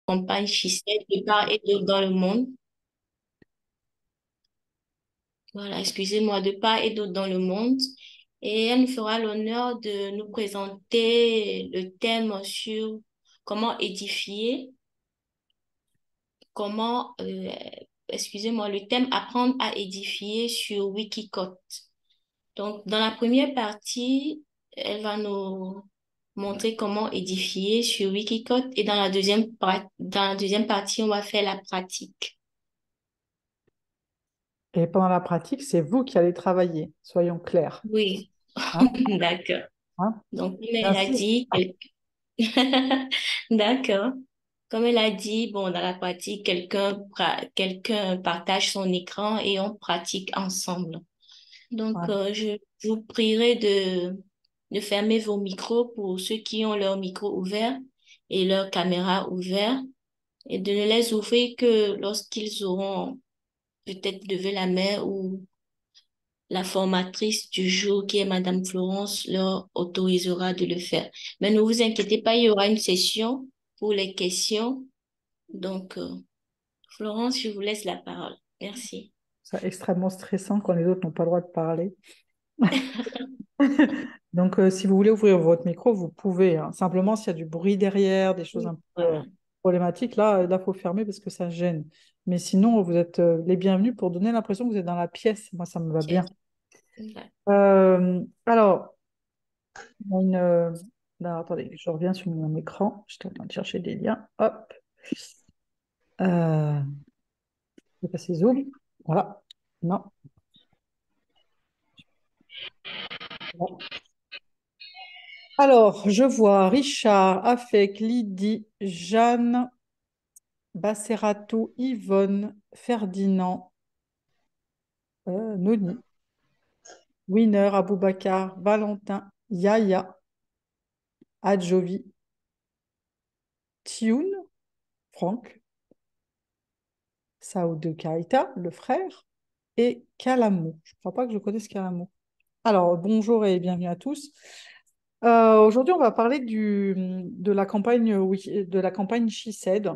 campagne Chissette de part et d'autre dans le monde. Voilà, excusez-moi, de part et d'autre dans le monde. Et elle nous fera l'honneur de nous présenter le thème sur comment édifier, comment, excusez-moi, le thème apprendre à édifier sur Wikiquote. Donc, dans la première partie, elle va nous montrer comment édifier sur Wikiquote et dans la deuxième partie, on va faire la pratique. Et pendant la pratique, c'est vous qui allez travailler, soyons clairs. Oui, Hein? d'accord. Hein? Donc, comme elle a J'insiste. dit, d'accord. Comme elle a dit, bon, dans la pratique, quelqu'un partage son écran et on pratique ensemble. Donc, Ouais. je vous prierai de fermer vos micros pour ceux qui ont leur micro ouvert et leur caméra ouverte et de ne les ouvrir que lorsqu'ils auront peut-être levé la main ou la formatrice du jour, qui est Madame Florence, leur autorisera de le faire. Mais ne vous inquiétez pas, il y aura une session pour les questions. Donc, Florence, je vous laisse la parole. Merci. C'est extrêmement stressant quand les autres n'ont pas le droit de parler. Donc, si vous voulez ouvrir votre micro, vous pouvez, hein. Simplement, s'il y a du bruit derrière, des choses un peu Voilà. problématiques, là, faut fermer parce que ça gêne. Mais sinon, vous êtes les bienvenus pour donner l'impression que vous êtes dans la pièce. Moi, ça me va bien. Yes. Voilà. Alors, on a non, attendez, je reviens sur mon écran. J'étais en train de chercher des liens. Hop. Je vais passer Zoom. Voilà. Non. Bon. Alors, je vois Richard, Afek, Lydie, Jeanne, Basserato, Yvonne, Ferdinand, Noni, Winner, Aboubacar, Valentin, Yaya, Adjovi, Thioun, Franck, Saoud Kaita, le frère, et Calamo. Je ne crois pas que je connaisse Calamo. Alors, bonjour et bienvenue à tous. Aujourd'hui, on va parler de la campagne She Said.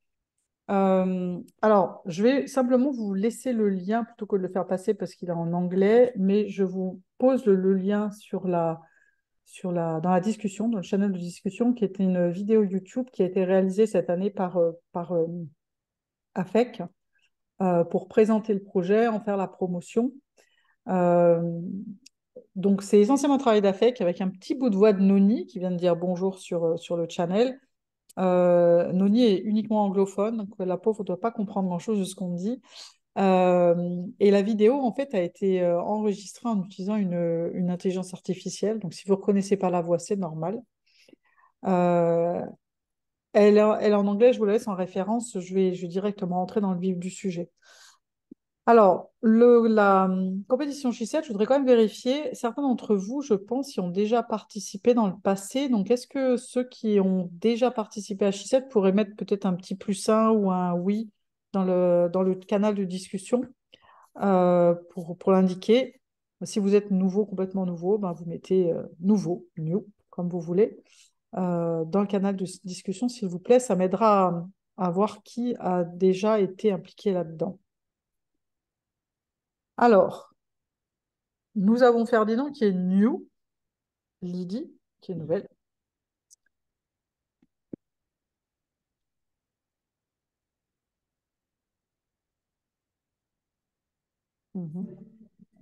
Alors, je vais simplement vous laisser le lien plutôt que de le faire passer parce qu'il est en anglais, mais je vous pose le lien dans la discussion, dans le channel de discussion, qui était une vidéo YouTube qui a été réalisée cette année par AFEC pour présenter le projet, en faire la promotion. Euh, donc, c'est essentiellement un travail d'AFEC avec un petit bout de voix de Noni qui vient de dire bonjour sur le channel. Noni est uniquement anglophone, donc la pauvre ne doit pas comprendre grand-chose de ce qu'on dit. Et la vidéo, en fait, a été enregistrée en utilisant une intelligence artificielle. Donc, si vous ne reconnaissez pas la voix, c'est normal. Euh, elle est en anglais, je vous la laisse en référence. Je vais directement entrer dans le vif du sujet. Alors, la compétition She-Set, je voudrais quand même vérifier. Certains d'entre vous, je pense, y ont déjà participé dans le passé. Donc, est-ce que ceux qui ont déjà participé à She-Set pourraient mettre peut-être un petit plus un ou un oui dans le canal de discussion pour l'indiquer? Si vous êtes nouveau, complètement nouveau, ben, vous mettez nouveau, new, comme vous voulez, dans le canal de discussion, s'il vous plaît. Ça m'aidera à voir qui a déjà été impliqué là-dedans. Alors, nous avons Ferdinand qui est new, Lydie qui est nouvelle. Mhm.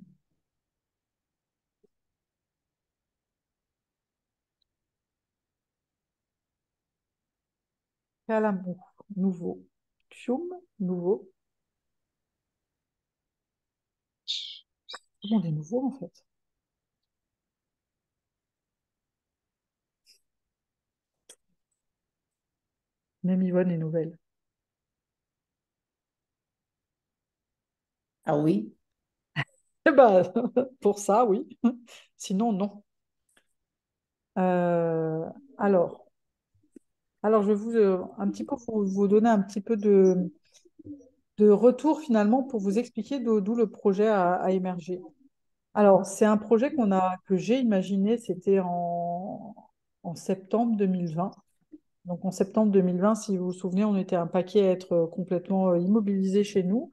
Calamou, nouveau. Tchoum, nouveau. Tout le monde est nouveau en fait. Même Yvonne est nouvelle. Ah oui. Eh ben, pour ça, oui. Sinon, non. Euh, alors, alors, je vais un petit peu vous donner un petit peu de retour finalement pour vous expliquer d'où le projet a émergé. Alors, c'est un projet que j'ai imaginé, c'était en septembre 2020. Donc en septembre 2020, si vous vous souvenez, on était un paquet à être complètement immobilisés chez nous.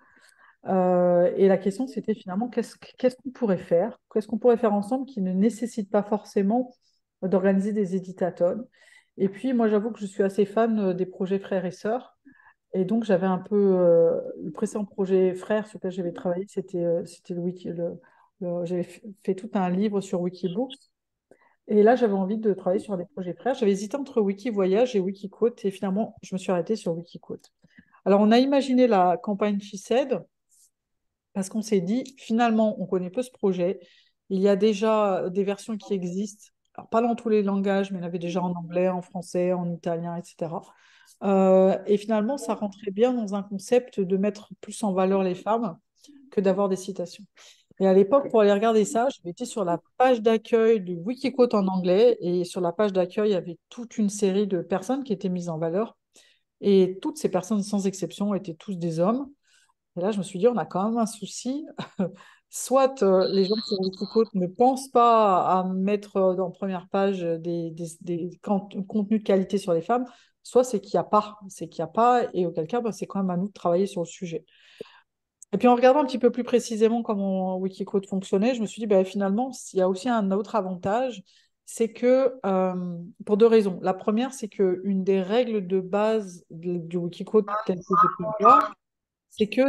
Et la question, c'était finalement, qu'est-ce qu'on pourrait faire? Qu'est-ce qu'on pourrait faire ensemble qui ne nécessite pas forcément d'organiser des éditathons? Et puis, moi, j'avoue que je suis assez fan des projets frères et sœurs. Et donc, j'avais un peu le précédent projet frère sur lequel j'avais travaillé, c'était j'avais fait tout un livre sur Wikibooks. Et là, j'avais envie de travailler sur des projets frères. J'avais hésité entre Wikivoyage et Wikiquote. Et finalement, je me suis arrêtée sur Wikiquote. Alors, on a imaginé la campagne She Said parce qu'on s'est dit, finalement, on connaît peu ce projet. Il y a déjà des versions qui existent. Alors, pas dans tous les langages, mais il y en avait déjà en anglais, en français, en italien, etc. Et finalement, ça rentrait bien dans un concept de mettre plus en valeur les femmes que d'avoir des citations. Et à l'époque, pour aller regarder ça, j'avais été sur la page d'accueil du Wikiquote en anglais. Et sur la page d'accueil, il y avait toute une série de personnes qui étaient mises en valeur. Et toutes ces personnes, sans exception, étaient tous des hommes. Et là, je me suis dit, on a quand même un souci. Soit les gens sur Wikiquote ne pensent pas à mettre en première page contenus de qualité sur les femmes, soit c'est qu'il n'y a pas. C'est qu'il n'y a pas, et auquel cas, bah, c'est quand même à nous de travailler sur le sujet. Et puis en regardant un petit peu plus précisément comment Wikiquote fonctionnait, je me suis dit, bah, finalement, il y a aussi un autre avantage, c'est que, pour deux raisons. La première, c'est qu'une des règles de base du Wikiquote tel que je peux le voir, c'est que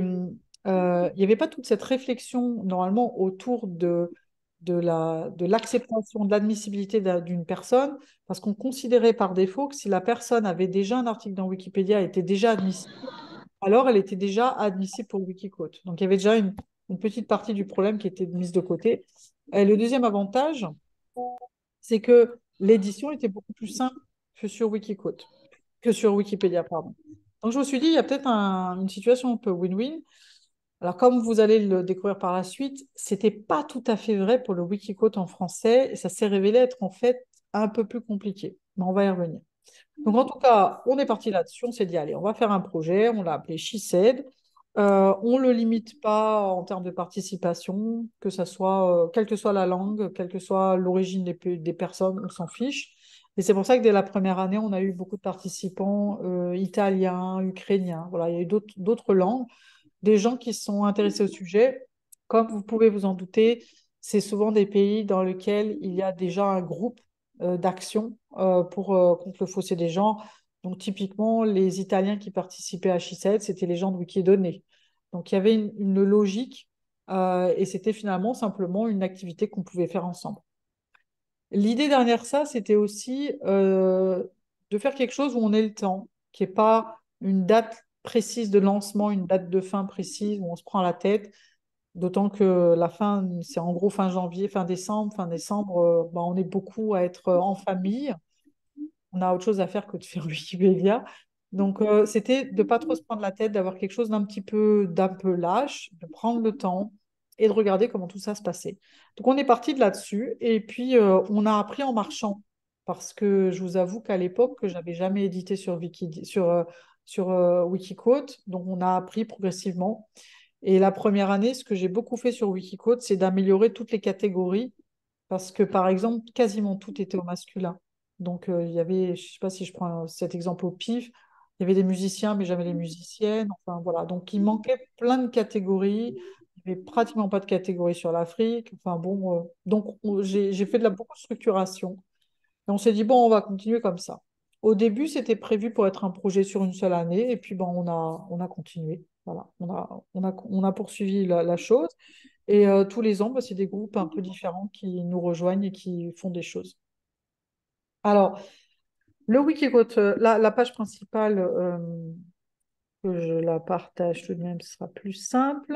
il n'y avait pas toute cette réflexion normalement autour de l'acceptation, de l'admissibilité d'une personne, parce qu'on considérait par défaut que si la personne avait déjà un article dans Wikipédia, était déjà admissible, alors elle était déjà admissible pour Wikiquote. Donc il y avait déjà une petite partie du problème qui était mise de côté. Et le deuxième avantage, c'est que l'édition était beaucoup plus simple que sur Wikiquote, que sur Wikipédia, pardon. Donc je me suis dit, il y a peut-être une situation un peu win-win. Alors, comme vous allez le découvrir par la suite, c'était pas tout à fait vrai pour le Wikiquote en français et ça s'est révélé être en fait un peu plus compliqué. Mais on va y revenir. Donc, en tout cas, on est parti là-dessus. On s'est dit, allez, on va faire un projet. On l'a appelé SheSaid. On ne le limite pas en termes de participation, que ça soit, quelle que soit la langue, quelle que soit l'origine des personnes, on s'en fiche. Et c'est pour ça que dès la première année, on a eu beaucoup de participants italiens, ukrainiens. Voilà, il y a eu d'autres langues, des gens qui sont intéressés au sujet. Comme vous pouvez vous en douter, c'est souvent des pays dans lesquels il y a déjà un groupe d'action contre le fossé des genres. Donc, typiquement, les Italiens qui participaient à She7, c'était les gens de Wikidonnées. Donc, il y avait une logique et c'était finalement simplement une activité qu'on pouvait faire ensemble. L'idée derrière ça, c'était aussi de faire quelque chose où on ait le temps, qui n'est pas une date précise de lancement, une date de fin précise où on se prend la tête. D'autant que la fin, c'est en gros fin janvier, fin décembre. Fin décembre, bah, on est beaucoup à être en famille. On a autre chose à faire que de faire Wikipédia. Donc, c'était de pas trop se prendre la tête, d'avoir quelque chose d'un peu lâche, de prendre le temps et de regarder comment tout ça se passait. Donc, on est parti de là-dessus et puis on a appris en marchant parce que je vous avoue qu'à l'époque, que j'avais jamais édité sur Wikiquote, donc on a appris progressivement. Et la première année, ce que j'ai beaucoup fait sur Wikiquote, c'est d'améliorer toutes les catégories parce que, par exemple, quasiment tout était au masculin. Donc, il y avait, je ne sais pas si je prends cet exemple au pif, il y avait des musiciens, mais jamais les musiciennes. Enfin, voilà. Donc, il manquait plein de catégories. Il n'y avait pratiquement pas de catégories sur l'Afrique. Enfin, bon, donc, j'ai fait beaucoup de structuration. Et on s'est dit, bon, on va continuer comme ça. Au début, c'était prévu pour être un projet sur une seule année. Et puis, bon, on a continué. Voilà. On a poursuivi la chose. Et tous les ans, bah, c'est des groupes un peu différents qui nous rejoignent et qui font des choses. Alors, le Wikiquote, la page principale, que je la partage tout de même, ce sera plus simple.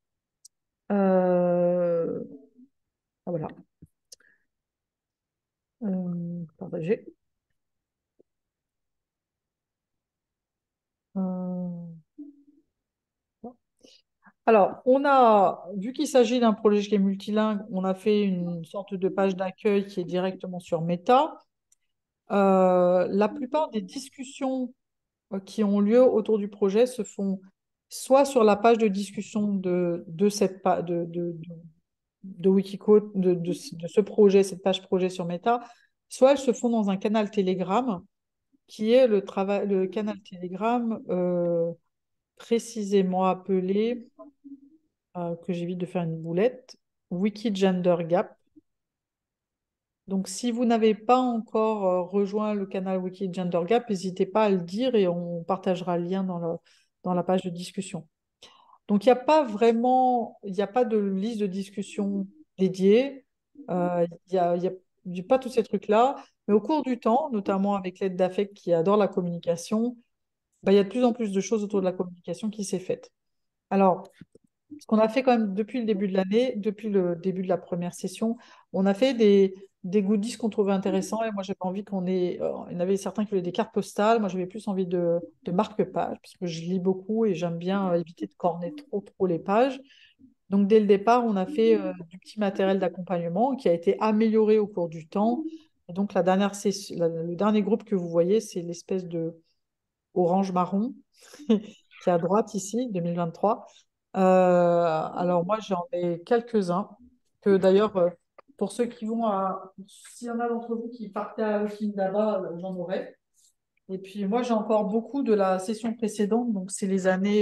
Ah, voilà. Partager. Euh, alors, vu qu'il s'agit d'un projet qui est multilingue, on a fait une sorte de page d'accueil qui est directement sur Meta. La plupart des discussions qui ont lieu autour du projet se font soit sur la page de discussion de cette de Wikicode, de ce projet, cette page projet sur Meta, soit elles se font dans un canal Telegram qui est le canal Telegram précisément appelé, que j'évite de faire une boulette, Wikigender Gap. Donc, si vous n'avez pas encore rejoint le canal Wikigender Gap, n'hésitez pas à le dire et on partagera le lien dans la page de discussion. Donc, il n'y a pas de liste de discussion dédiée. Il y a pas tous ces trucs-là. Mais au cours du temps, notamment avec l'aide d'Afec qui adore la communication, bah, il y a de plus en plus de choses autour de la communication qui s'est faite. Alors, ce qu'on a fait quand même depuis le début de l'année, depuis le début de la première session, on a fait des goodies qu'on trouvait intéressants. Et moi, j'avais envie qu'on ait. Il y en avait certains qui voulaient des cartes postales. Moi, j'avais plus envie de marque-pages, parce que je lis beaucoup et j'aime bien éviter de corner trop les pages. Donc, dès le départ, on a fait du petit matériel d'accompagnement qui a été amélioré au cours du temps. Et donc, la dernière session, le dernier groupe que vous voyez, c'est l'espèce de orange-marron qui est à droite ici, 2023. Alors moi, j'en ai quelques-uns que d'ailleurs, pour ceux qui vont à... S'il y en a d'entre vous qui partaient à Okin-Daba, j'en aurai. Et puis moi, j'ai encore beaucoup de la session précédente, donc c'est les années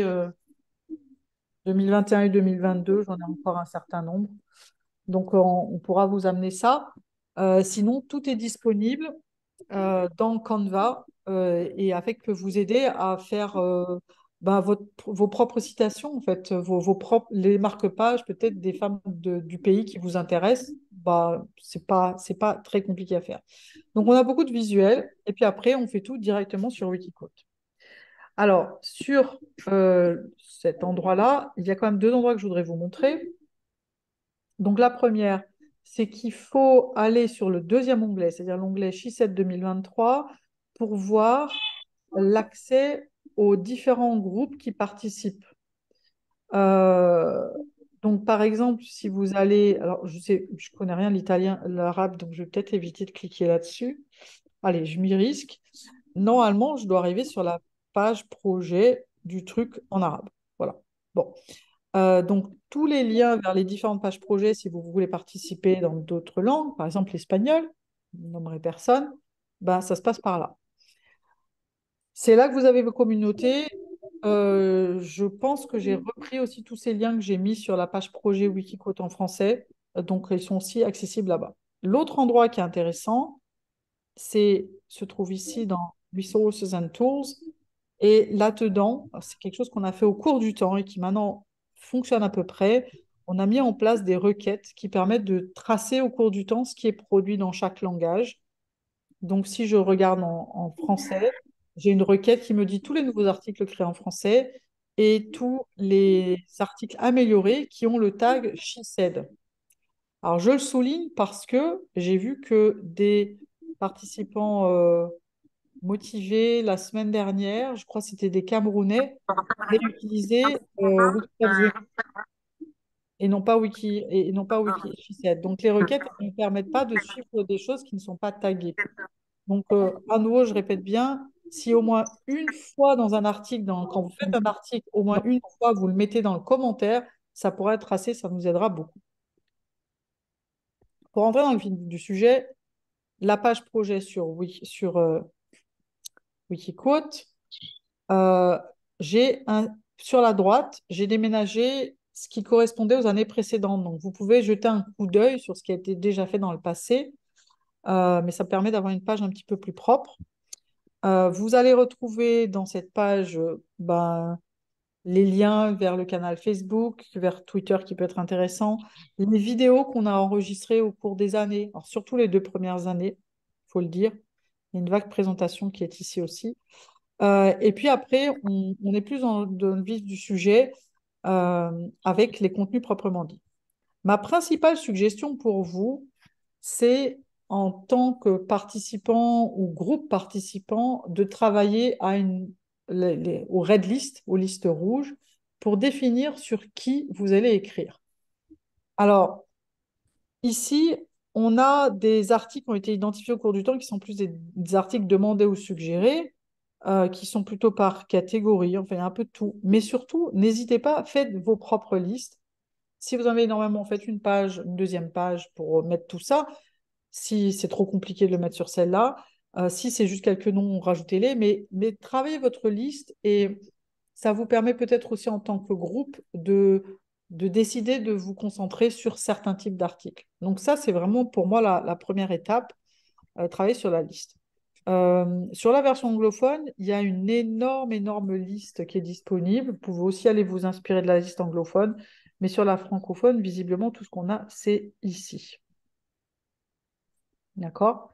2021 et 2022, j'en ai encore un certain nombre. Donc on pourra vous amener ça. Sinon, tout est disponible dans Canva et avec peut vous aider à faire vos propres citations, en fait, les marque-pages, peut-être des femmes du pays qui vous intéressent. Bah, c'est pas très compliqué à faire. Donc, on a beaucoup de visuels et puis après, on fait tout directement sur Wikiquote. Alors, sur cet endroit-là, il y a quand même deux endroits que je voudrais vous montrer. Donc, la première, c'est qu'il faut aller sur le deuxième onglet, c'est-à-dire l'onglet She7 2023, pour voir l'accès aux différents groupes qui participent. Euh, donc, par exemple, si vous allez, alors je sais, je connais rien l'italien, l'arabe, donc je vais peut-être éviter de cliquer là-dessus. Allez, je m'y risque. Normalement, je dois arriver sur la page projet du truc en arabe. Voilà. Bon. Donc, tous les liens vers les différentes pages projets, si vous voulez participer dans d'autres langues, par exemple l'espagnol, je ne nommerai personne, ben, ça se passe par là. C'est là que vous avez vos communautés. Je pense que j'ai repris aussi tous ces liens que j'ai mis sur la page projet Wikiquote en français. Donc, ils sont aussi accessibles là-bas. L'autre endroit qui est intéressant, se trouve ici dans Resources and Tools. Et là-dedans, c'est quelque chose qu'on a fait au cours du temps et qui maintenant fonctionne à peu près. On a mis en place des requêtes qui permettent de tracer au cours du temps ce qui est produit dans chaque langage. Donc, si je regarde en français, j'ai une requête qui me dit tous les nouveaux articles créés en français et tous les articles améliorés qui ont le tag She Said. Alors, je le souligne parce que j'ai vu que des participants motivés la semaine dernière, je crois que c'était des Camerounais, avaient utilisé Wikipédia et non pas Wikished. Donc, les requêtes ne permettent pas de suivre des choses qui ne sont pas taguées. Donc, à nouveau, je répète bien, si au moins une fois dans un article, quand vous faites un article, au moins une fois, vous le mettez dans le commentaire, ça pourrait être tracé, ça nous aidera beaucoup. Pour rentrer dans le vif du sujet, la page projet sur Wikiquote, euh, sur la droite, j'ai déménagé ce qui correspondait aux années précédentes. Donc, vous pouvez jeter un coup d'œil sur ce qui a été déjà fait dans le passé, mais ça permet d'avoir une page un petit peu plus propre. Vous allez retrouver dans cette page les liens vers le canal Facebook, vers Twitter qui peut être intéressant, les vidéos qu'on a enregistrées au cours des années, alors surtout les 2 premières années, il faut le dire. Il y a une vague présentation qui est ici aussi. Et puis après, on est plus dans le vif du sujet avec les contenus proprement dits. Ma principale suggestion pour vous, c'est en tant que participant ou groupe participant de travailler aux red list, aux listes rouges, pour définir sur qui vous allez écrire. Alors, ici, on a des articles qui ont été identifiés au cours du temps qui sont plus des articles demandés ou suggérés, qui sont plutôt par catégorie, enfin, il y a un peu de tout. Mais surtout, n'hésitez pas, faites vos propres listes. Si vous en avez énormément, faites une page, une deuxième page pour mettre tout ça. Si c'est trop compliqué de le mettre sur celle-là, Si c'est juste quelques noms, rajoutez-les, mais travaillez votre liste et ça vous permet peut-être aussi en tant que groupe de décider de vous concentrer sur certains types d'articles. Donc ça, c'est vraiment pour moi la première étape, travailler sur la liste. Sur la version anglophone, il y a une énorme liste qui est disponible. Vous pouvez aussi aller vous inspirer de la liste anglophone, mais sur la francophone, visiblement, tout ce qu'on a, c'est ici. D'accord?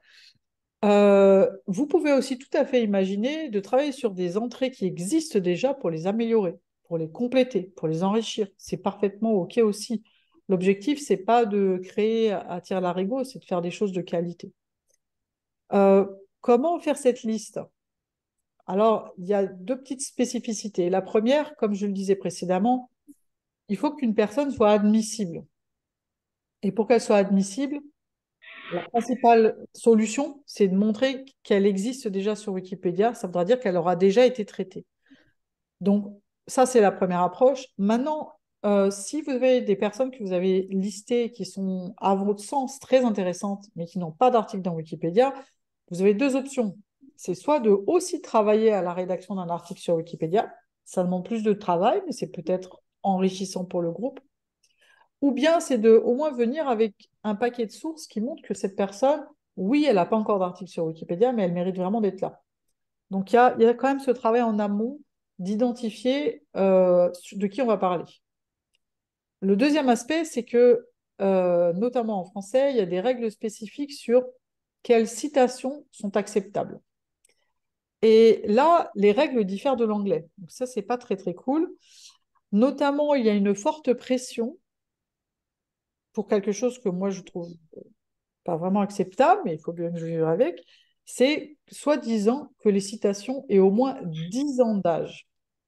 Vous pouvez aussi tout à fait imaginer de travailler sur des entrées qui existent déjà pour les améliorer, pour les compléter, pour les enrichir. C'est parfaitement OK aussi. L'objectif, c'est pas de créer à tire-larigot, c'est de faire des choses de qualité. Euh, Comment faire cette liste? Alors, il y a deux petites spécificités. La première, comme je le disais précédemment, il faut qu'une personne soit admissible. Et pour qu'elle soit admissible, la principale solution, c'est de montrer qu'elle existe déjà sur Wikipédia. Ça voudra dire qu'elle aura déjà été traitée. Donc, ça, c'est la première approche. Maintenant, si vous avez des personnes que vous avez listées qui sont, à votre sens, très intéressantes, mais qui n'ont pas d'article dans Wikipédia, vous avez deux options. C'est soit de aussi travailler à la rédaction d'un article sur Wikipédia, ça demande plus de travail, mais c'est peut-être enrichissant pour le groupe, ou bien c'est de au moins venir avec un paquet de sources qui montrent que cette personne, oui, elle n'a pas encore d'article sur Wikipédia, mais elle mérite vraiment d'être là. Donc il y a quand même ce travail en amont d'identifier de qui on va parler. Le deuxième aspect, c'est que, notamment en français, il y a des règles spécifiques sur quelles citations sont acceptables. Et là, les règles diffèrent de l'anglais. Donc ça, c'est pas très cool. Notamment, il y a une forte pression pour quelque chose que moi je trouve pas vraiment acceptable, mais il faut bien que je vive avec. C'est soi-disant que les citations aient au moins 10 ans d'âge.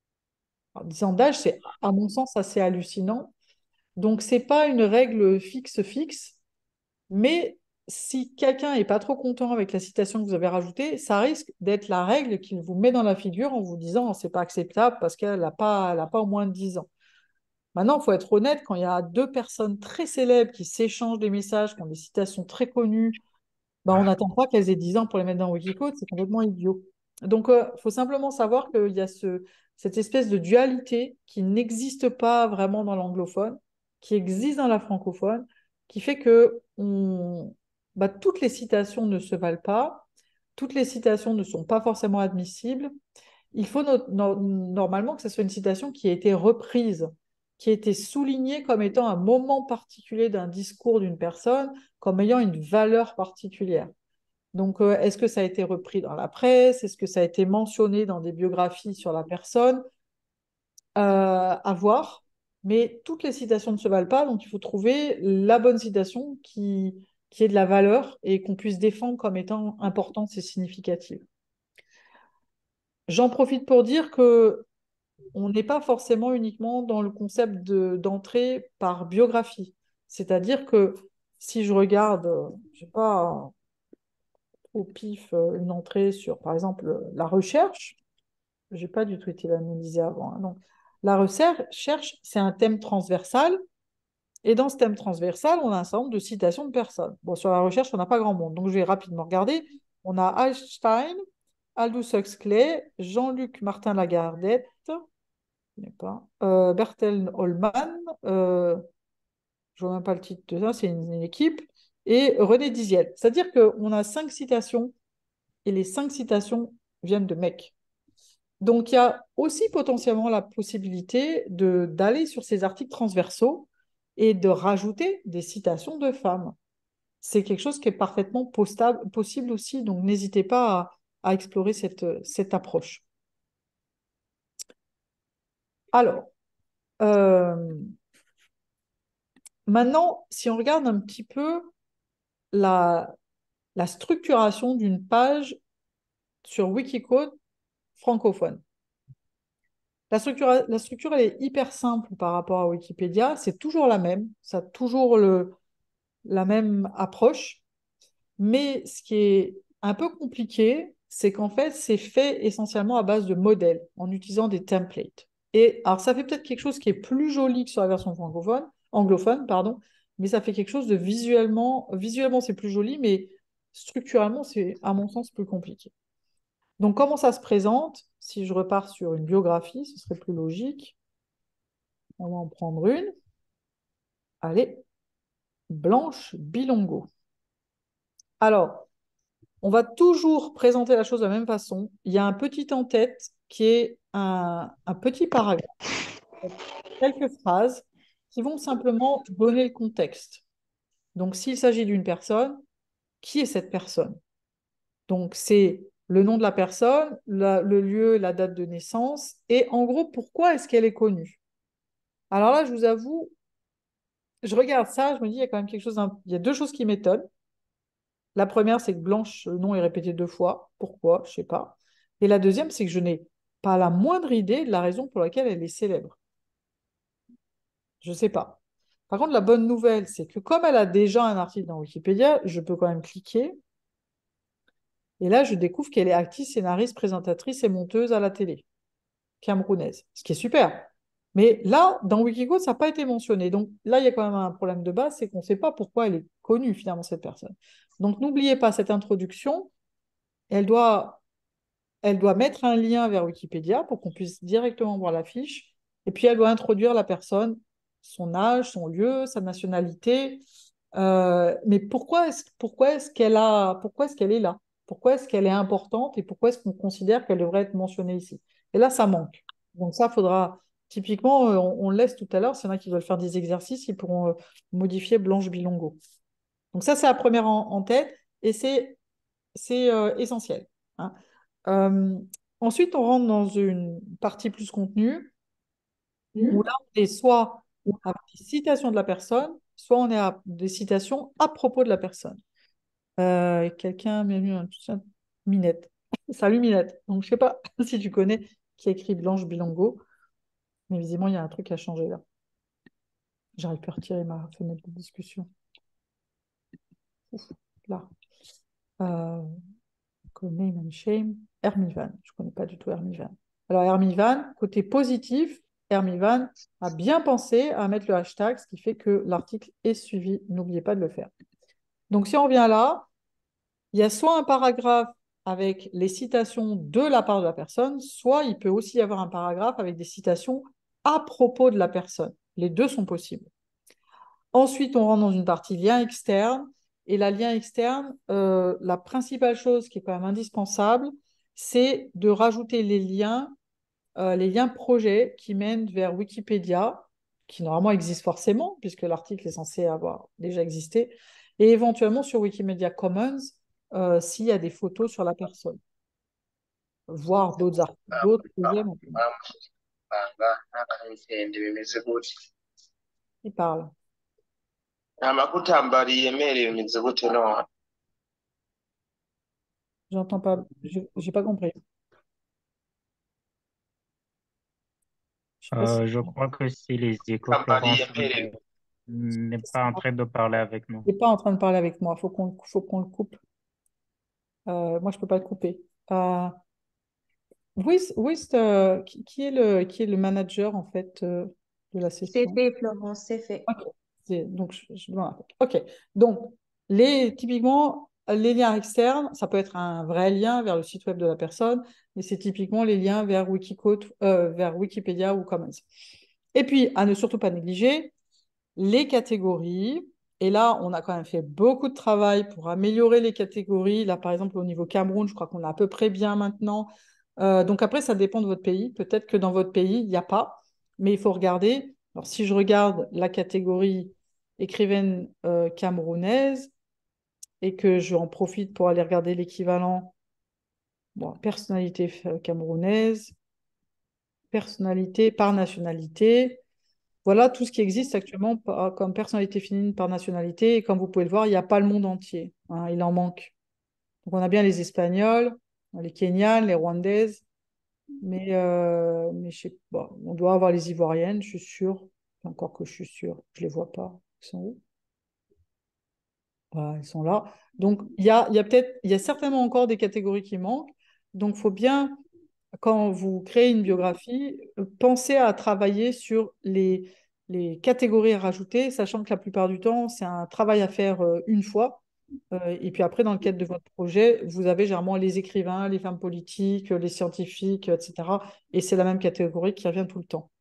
10 ans d'âge, c'est à mon sens assez hallucinant. Donc, c'est pas une règle fixe, mais si quelqu'un est pas trop content avec la citation que vous avez rajoutée, ça risque d'être la règle qu'il vous met dans la figure en vous disant c'est pas acceptable parce qu'elle n'a pas au moins 10 ans. Maintenant, il faut être honnête, quand il y a deux personnes très célèbres qui s'échangent des messages, qui ont des citations très connues, bah, on n'attend pas qu'elles aient 10 ans pour les mettre dans Wikicode, c'est complètement idiot. Donc, il faut simplement savoir qu'il y a cette espèce de dualité qui n'existe pas vraiment dans l'anglophone, qui existe dans la francophone, qui fait que toutes les citations ne se valent pas, toutes les citations ne sont pas forcément admissibles. Il faut normalement que ce soit une citation qui a été reprise, qui a été soulignée comme étant un moment particulier d'un discours d'une personne, comme ayant une valeur particulière. Donc, est-ce que ça a été repris dans la presse? Est-ce que ça a été mentionné dans des biographies sur la personne? À voir. Mais toutes les citations ne se valent pas, donc il faut trouver la bonne citation qui ait de la valeur et qu'on puisse défendre comme étant importante et significative. J'en profite pour dire que on n'est pas forcément uniquement dans le concept d'entrée par biographie. C'est-à-dire que si je regarde, je sais pas, au pif, une entrée sur, par exemple, la recherche, j'ai pas du tout été l'analyser avant, hein. Donc, la recherche, c'est un thème transversal. Et dans ce thème transversal, on a un certain nombre de citations de personnes. Bon, sur la recherche, on n'a pas grand monde. Donc, je vais rapidement regarder. On a Einstein, Aldous Huxley, Jean-Luc Martin Lagardette, je connais pas, Bertel Holman, je vois même pas le titre de ça, c'est une équipe, et René Diziel. C'est-à-dire qu'on a 5 citations, et les 5 citations viennent de mecs. Donc, il y a aussi potentiellement la possibilité d'aller sur ces articles transversaux et de rajouter des citations de femmes. C'est quelque chose qui est parfaitement possible aussi, donc n'hésitez pas à explorer cette approche. Alors, euh, maintenant, si on regarde un petit peu la, la structuration d'une page sur Wikicode francophone. La structure, elle est hyper simple par rapport à Wikipédia. C'est toujours la même. Ça a toujours la même approche. Mais ce qui est un peu compliqué, c'est qu'en fait, c'est fait essentiellement à base de modèles, en utilisant des templates. Et alors, ça fait peut-être quelque chose qui est plus joli que sur la version anglophone, pardon, mais ça fait quelque chose de visuellement c'est plus joli, mais structurellement, c'est à mon sens plus compliqué. Donc, comment ça se présente? Si je repars sur une biographie, ce serait plus logique. On va en prendre une. Allez, Blanche Bilongo. Alors, on va toujours présenter la chose de la même façon. Il y a un petit en tête qui est un petit paragraphe, quelques phrases qui vont simplement donner le contexte. Donc, s'il s'agit d'une personne, qui est cette personne? Donc, c'est le nom de la personne, le lieu, la date de naissance, et en gros, pourquoi est-ce qu'elle est connue? Alors là, je vous avoue, je regarde ça, je me dis, il y a quand même quelque chose, il y a deux choses qui m'étonnent. La première, c'est que Blanche, le nom est répété deux fois. Pourquoi? Je ne sais pas. Et la deuxième, c'est que je n'ai pas la moindre idée de la raison pour laquelle elle est célèbre. Je ne sais pas. Par contre, la bonne nouvelle, c'est que comme elle a déjà un article dans Wikipédia, je peux quand même cliquer. Et là, je découvre qu'elle est actrice, scénariste, présentatrice et monteuse à la télé camerounaise, ce qui est super. Mais là, dans Wikicode, ça n'a pas été mentionné. Donc là, il y a quand même un problème de base, c'est qu'on ne sait pas pourquoi elle est connue finalement, cette personne. Donc n'oubliez pas cette introduction, elle doit, elle doit mettre un lien vers Wikipédia pour qu'on puisse directement voir la fiche. Et puis elle doit introduire la personne, son âge, son lieu, sa nationalité. Mais pourquoi est-ce qu'elle est là? Pourquoi est-ce qu'elle est importante et pourquoi est-ce qu'on considère qu'elle devrait être mentionnée ici? Et là, ça manque. Donc ça, faudra, typiquement, on le laisse tout à l'heure, s'il y en a qui veulent faire des exercices, ils pourront modifier Blanche Bilongo. Donc ça, c'est la première en tête et c'est essentiel, hein. Euh, Ensuite, on rentre dans une partie plus contenue où là, on est soit à des citations de la personne, soit on est à des citations à propos de la personne. Quelqu'un m'a mis un Minette. Salut Minette. Donc, je sais pas si tu connais qui a écrit Blanche Bilongo, mais visiblement, il y a un truc à changer là. J'arrive pas à retirer ma fenêtre de discussion. Ouf, là. Euh, Name and Shame. Hermivan. Je connais pas du tout Hermivan. Alors, Hermivan, côté positif, Hermivan a bien pensé à mettre le hashtag, ce qui fait que l'article est suivi. N'oubliez pas de le faire. Donc, si on revient là, il y a soit un paragraphe avec les citations de la part de la personne, soit il peut aussi y avoir un paragraphe avec des citations à propos de la personne. Les deux sont possibles. Ensuite, on rentre dans une partie lien externe. Et la lien externe, la principale chose qui est quand même indispensable, c'est de rajouter les liens projets qui mènent vers Wikipédia, qui normalement existent forcément, puisque l'article est censé avoir déjà existé, et éventuellement sur Wikimedia Commons, s'il y a des photos sur la personne, voire d'autres articles, d'autres projets. Il parle. J'entends pas, j'ai pas compris. Je sais pas si Je crois que c'est les éco-Florence n'est pas en train de parler avec nous. il n'est pas en train de parler avec moi, faut qu'on le coupe. Moi, je peux pas le couper. Qui est le manager en fait de la C'est session? fait, Florence, c'est fait. Ok. Donc, ok. Donc, typiquement, les liens externes, ça peut être un vrai lien vers le site web de la personne, mais c'est typiquement les liens vers Wikicode, vers Wikipédia ou Commons. Et puis, à ne surtout pas négliger, les catégories. Et là, on a quand même fait beaucoup de travail pour améliorer les catégories. Là, par exemple, au niveau Cameroun, je crois qu'on est à peu près bien maintenant. Donc après, ça dépend de votre pays. Peut-être que dans votre pays, il n'y a pas, mais il faut regarder. Alors, si je regarde la catégorie écrivaine camerounaise et que j'en profite pour aller regarder l'équivalent, bon, personnalité camerounaise, personnalité par nationalité. Voilà tout ce qui existe actuellement comme personnalité féminine par nationalité. Et comme vous pouvez le voir, il n'y a pas le monde entier, hein, il en manque. Donc on a bien les Espagnols, les Kenyanes, les Rwandaises, mais je sais pas, on doit avoir les Ivoiriennes, je suis sûre. Encore que je suis sûre, je ne les vois pas. Ils sont où? Voilà, ils sont là. Donc il y a certainement encore des catégories qui manquent. Donc il faut bien, quand vous créez une biographie, pensez à travailler sur les catégories à rajouter, sachant que la plupart du temps, c'est un travail à faire une fois. Et puis après, dans le cadre de votre projet, vous avez généralement les écrivains, les femmes politiques, les scientifiques, etc. Et c'est la même catégorie qui revient tout le temps.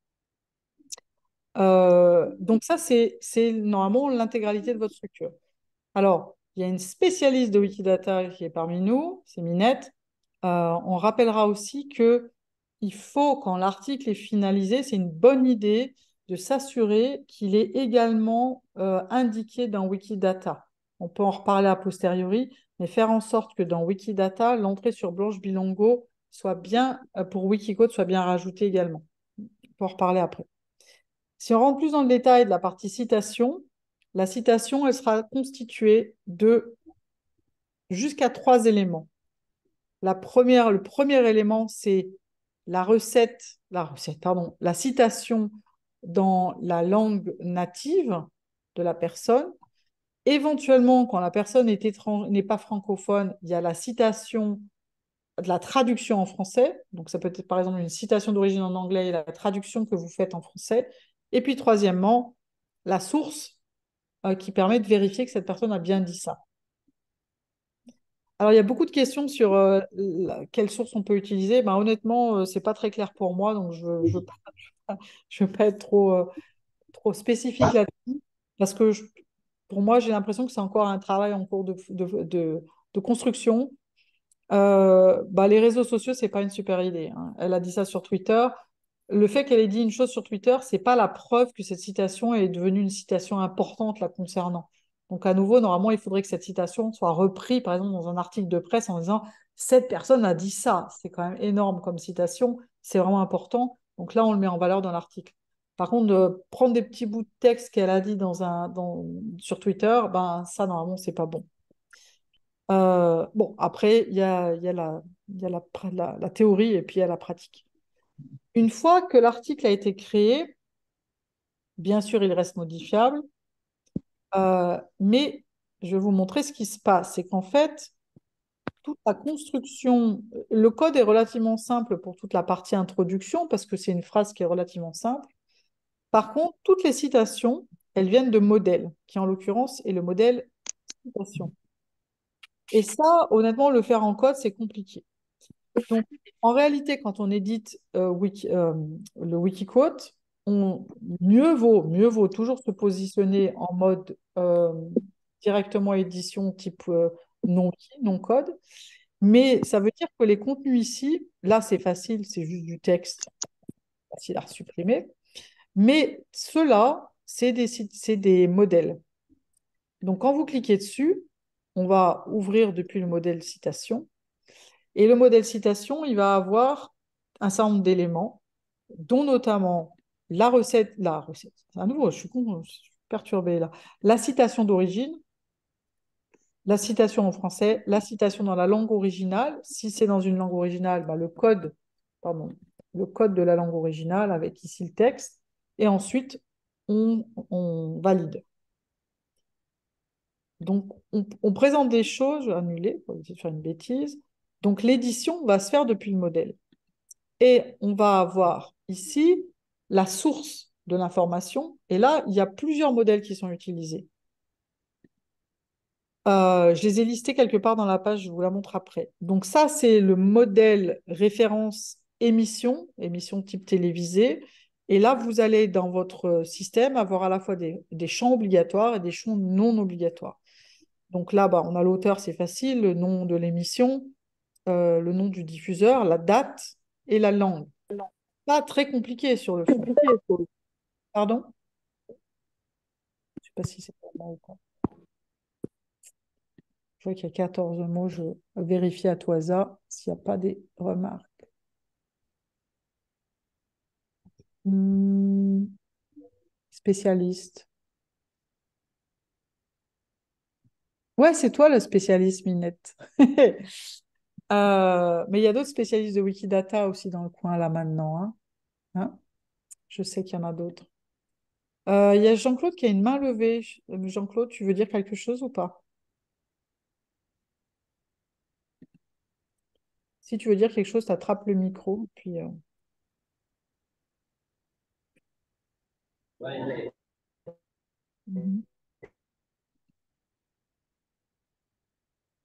Donc ça, c'est normalement l'intégralité de votre structure. Alors, il y a une spécialiste de Wikidata qui est parmi nous, c'est Minette. On rappellera aussi que il faut, quand l'article est finalisé, c'est une bonne idée de s'assurer qu'il est également indiqué dans Wikidata. On peut en reparler a posteriori, mais faire en sorte que dans Wikidata, l'entrée sur Blanche Bilongo soit bien, pour Wikicode, soit bien rajoutée également. On peut en reparler après. Si on rentre plus dans le détail de la partie citation, la citation, elle sera constituée de jusqu'à 3 éléments. Le premier élément, c'est la citation dans la langue native de la personne. Éventuellement, quand la personne n'est pas francophone, il y a la citation de la traduction en français. Donc, ça peut être par exemple une citation d'origine en anglais et la traduction que vous faites en français. Et puis, troisièmement, la source qui permet de vérifier que cette personne a bien dit ça. Alors, il y a beaucoup de questions sur quelle source on peut utiliser. Ben, honnêtement, c'est pas très clair pour moi, donc je ne veux je veux pas être trop spécifique là-dessus, parce que pour moi, j'ai l'impression que c'est encore un travail en cours de construction. Bah, les réseaux sociaux, c'est pas une super idée, hein. Elle a dit ça sur Twitter. Le fait qu'elle ait dit une chose sur Twitter, c'est pas la preuve que cette citation est devenue une citation importante la concernant. Donc, à nouveau, normalement, il faudrait que cette citation soit reprise, par exemple, dans un article de presse en disant cette personne a dit ça. C'est quand même énorme comme citation, c'est vraiment important. Donc là, on le met en valeur dans l'article. Par contre, de prendre des petits bouts de texte qu'elle a dit sur Twitter, ben, ça, normalement, c'est pas bon. Bon, après, il y a la théorie et puis il y a la pratique. Une fois que l'article a été créé, bien sûr, il reste modifiable, mais je vais vous montrer ce qui se passe. C'est qu'en fait, toute la construction, le code est relativement simple pour toute la partie introduction parce que c'est une phrase qui est relativement simple. Par contre, toutes les citations, elles viennent de modèles, qui en l'occurrence est le modèle citation. Et ça, honnêtement, le faire en code, c'est compliqué. Donc, en réalité, quand on édite le Wikiquote, mieux vaut toujours se positionner en mode directement édition type non code. Mais ça veut dire que les contenus ici, là, c'est facile, c'est juste du texte, facile à supprimer. Mais ceux-là, c'est des modèles. Donc, quand vous cliquez dessus, on va ouvrir depuis le modèle citation. Et le modèle citation, il va avoir un certain nombre d'éléments, dont notamment la recette, à nouveau, je suis perturbée là, la citation d'origine, la citation en français, la citation dans la langue originale. Si c'est dans une langue originale, bah, le code de la langue originale avec ici le texte. Et ensuite, on valide. Donc, on présente des choses, je vais annuler pour éviter de faire une bêtise. Donc, l'édition va se faire depuis le modèle. Et on va avoir ici la source de l'information. Et là, il y a plusieurs modèles qui sont utilisés. Je les ai listés quelque part dans la page, je vous la montre après. Donc ça, c'est le modèle référence émission type télévisée. Et là, vous allez dans votre système avoir à la fois des champs obligatoires et des champs non obligatoires. Donc là, bah, on a l'auteur, c'est facile, le nom de l'émission, le nom du diffuseur, la date et la langue. Pas très compliqué sur le fond. Pardon? Je ne sais pas si c'est pour moi ou pas. Je vois qu'il y a 14 mots. Je vérifie à tout hasard s'il n'y a pas des remarques. Hmm, spécialiste. Ouais, c'est toi le spécialiste, Minette. Mais il y a d'autres spécialistes de Wikidata aussi dans le coin là maintenant, hein. Hein. Je sais qu'il y en a d'autres. Il y a Jean-Claude qui a une main levée. Jean-Claude, tu veux dire quelque chose ou pas? Si tu veux dire quelque chose, tu attrapes le micro. Puis, mhm.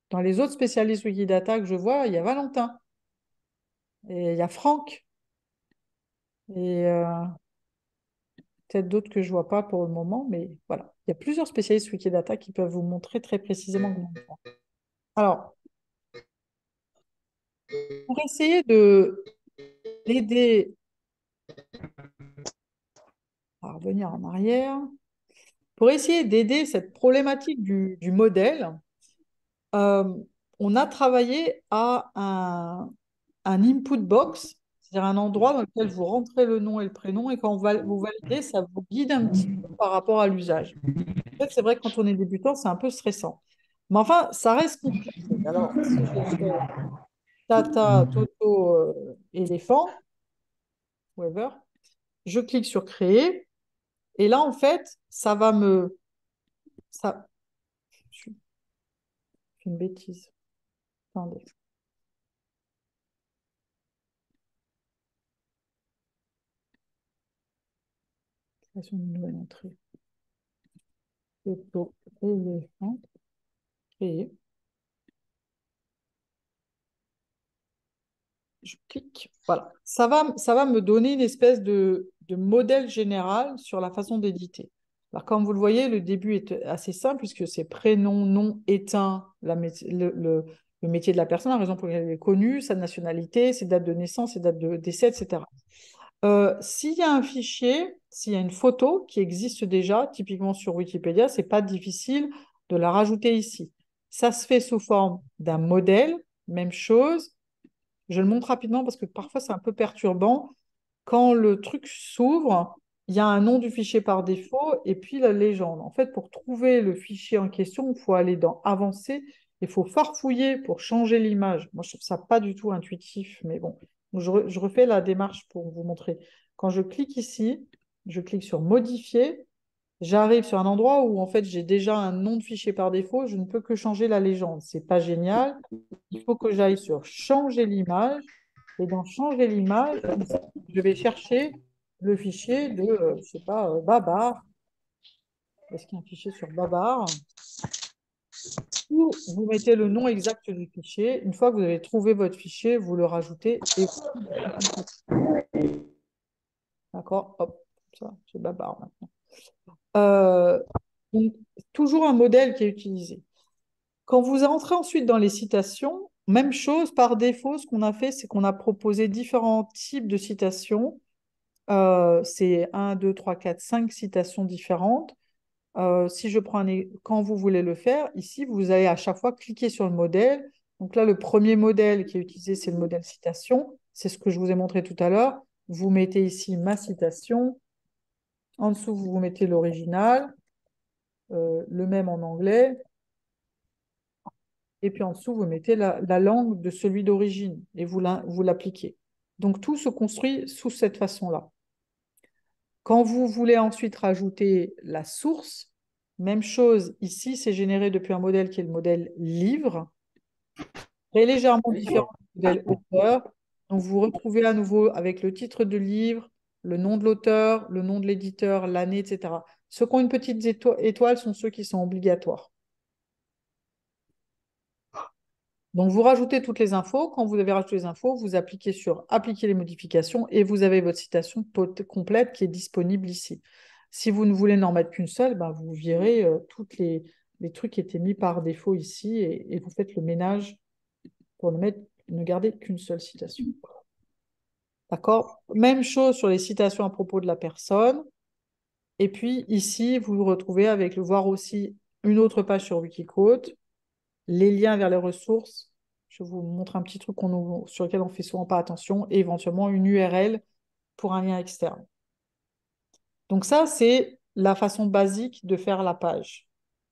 Dans les autres spécialistes Wikidata que je vois, il y a Valentin et il y a Franck et peut-être d'autres que je ne vois pas pour le moment, mais voilà. Il y a plusieurs spécialistes Wikidata qui peuvent vous montrer très précisément comment faire. Alors, pour essayer d'aider à revenir en arrière, pour essayer d'aider cette problématique du modèle, euh, on a travaillé à un input box, c'est-à-dire un endroit dans lequel vous rentrez le nom et le prénom, et quand vous validez, ça vous guide un petit peu par rapport à l'usage. En fait, c'est vrai que quand on est débutant, c'est un peu stressant. Mais enfin, ça reste compliqué. Alors, si je fais Tata, Toto, éléphant, whatever, je clique sur créer, et là, en fait, ça va me... Ça... Je fais une bêtise. Attendez. Création d'une nouvelle entrée. Toto, éléphant, créer. Je clique. Voilà. Ça va me donner une espèce de modèle général sur la façon d'éditer. Alors, comme vous le voyez, le début est assez simple puisque c'est prénom, nom, éteint, le métier de la personne, la raison pour laquelle elle est connue, sa nationalité, ses dates de naissance, ses dates de décès, etc. S'il y a un fichier, s'il y a une photo qui existe déjà, typiquement sur Wikipédia, c'est pas difficile de la rajouter ici. Ça se fait sous forme d'un modèle, même chose. Je le montre rapidement parce que parfois c'est un peu perturbant. Quand le truc s'ouvre, il y a un nom du fichier par défaut et puis la légende. En fait, pour trouver le fichier en question, il faut aller dans Avancer, il faut farfouiller pour changer l'image. Moi, je trouve ça pas du tout intuitif, mais bon. Donc, je refais la démarche pour vous montrer. Quand je clique ici, je clique sur Modifier. J'arrive sur un endroit où en fait j'ai déjà un nom de fichier par défaut, je ne peux que changer la légende. C'est pas génial. Il faut que j'aille sur changer l'image. Et dans changer l'image, je vais chercher le fichier de, je sais pas, Babar. Est-ce qu'il y a un fichier sur Babar? Ou vous mettez le nom exact du fichier. Une fois que vous avez trouvé votre fichier, vous le rajoutez et d'accord, hop, ça, c'est Babar maintenant. Donc, toujours un modèle qui est utilisé. Quand vous rentrez ensuite dans les citations, même chose, par défaut, ce qu'on a fait, c'est qu'on a proposé différents types de citations. C'est 1, 2, 3, 4, 5 citations différentes. Si je prends quand vous voulez le faire, ici, vous allez à chaque fois cliquer sur le modèle. Donc là, le premier modèle qui est utilisé, c'est le modèle citation. C'est ce que je vous ai montré tout à l'heure. Vous mettez ici ma citation. En dessous, vous mettez l'original, le même en anglais. Et puis en dessous, vous mettez la langue de celui d'origine et vous l'appliquez. Donc tout se construit sous cette façon-là. Quand vous voulez ensuite rajouter la source, même chose, ici, c'est généré depuis un modèle qui est le modèle livre, très légèrement différent du modèle auteur. Donc vous retrouvez à nouveau avec le titre de livre, le nom de l'auteur, le nom de l'éditeur, l'année, etc. Ceux qui ont une petite étoile sont ceux qui sont obligatoires. Donc, vous rajoutez toutes les infos. Quand vous avez rajouté les infos, vous appliquez sur Appliquer les modifications et vous avez votre citation complète qui est disponible ici. Si vous ne voulez n'en mettre qu'une seule, ben, vous virez tous les trucs qui étaient mis par défaut ici et vous faites le ménage pour ne garder qu'une seule citation. D'accord? Même chose sur les citations à propos de la personne. Et puis ici, vous vous retrouvez avec le voir aussi une autre page sur Wikiquote, les liens vers les ressources. Je vous montre un petit truc sur lequel on fait souvent pas attention et éventuellement une URL pour un lien externe. Donc ça, c'est la façon basique de faire la page.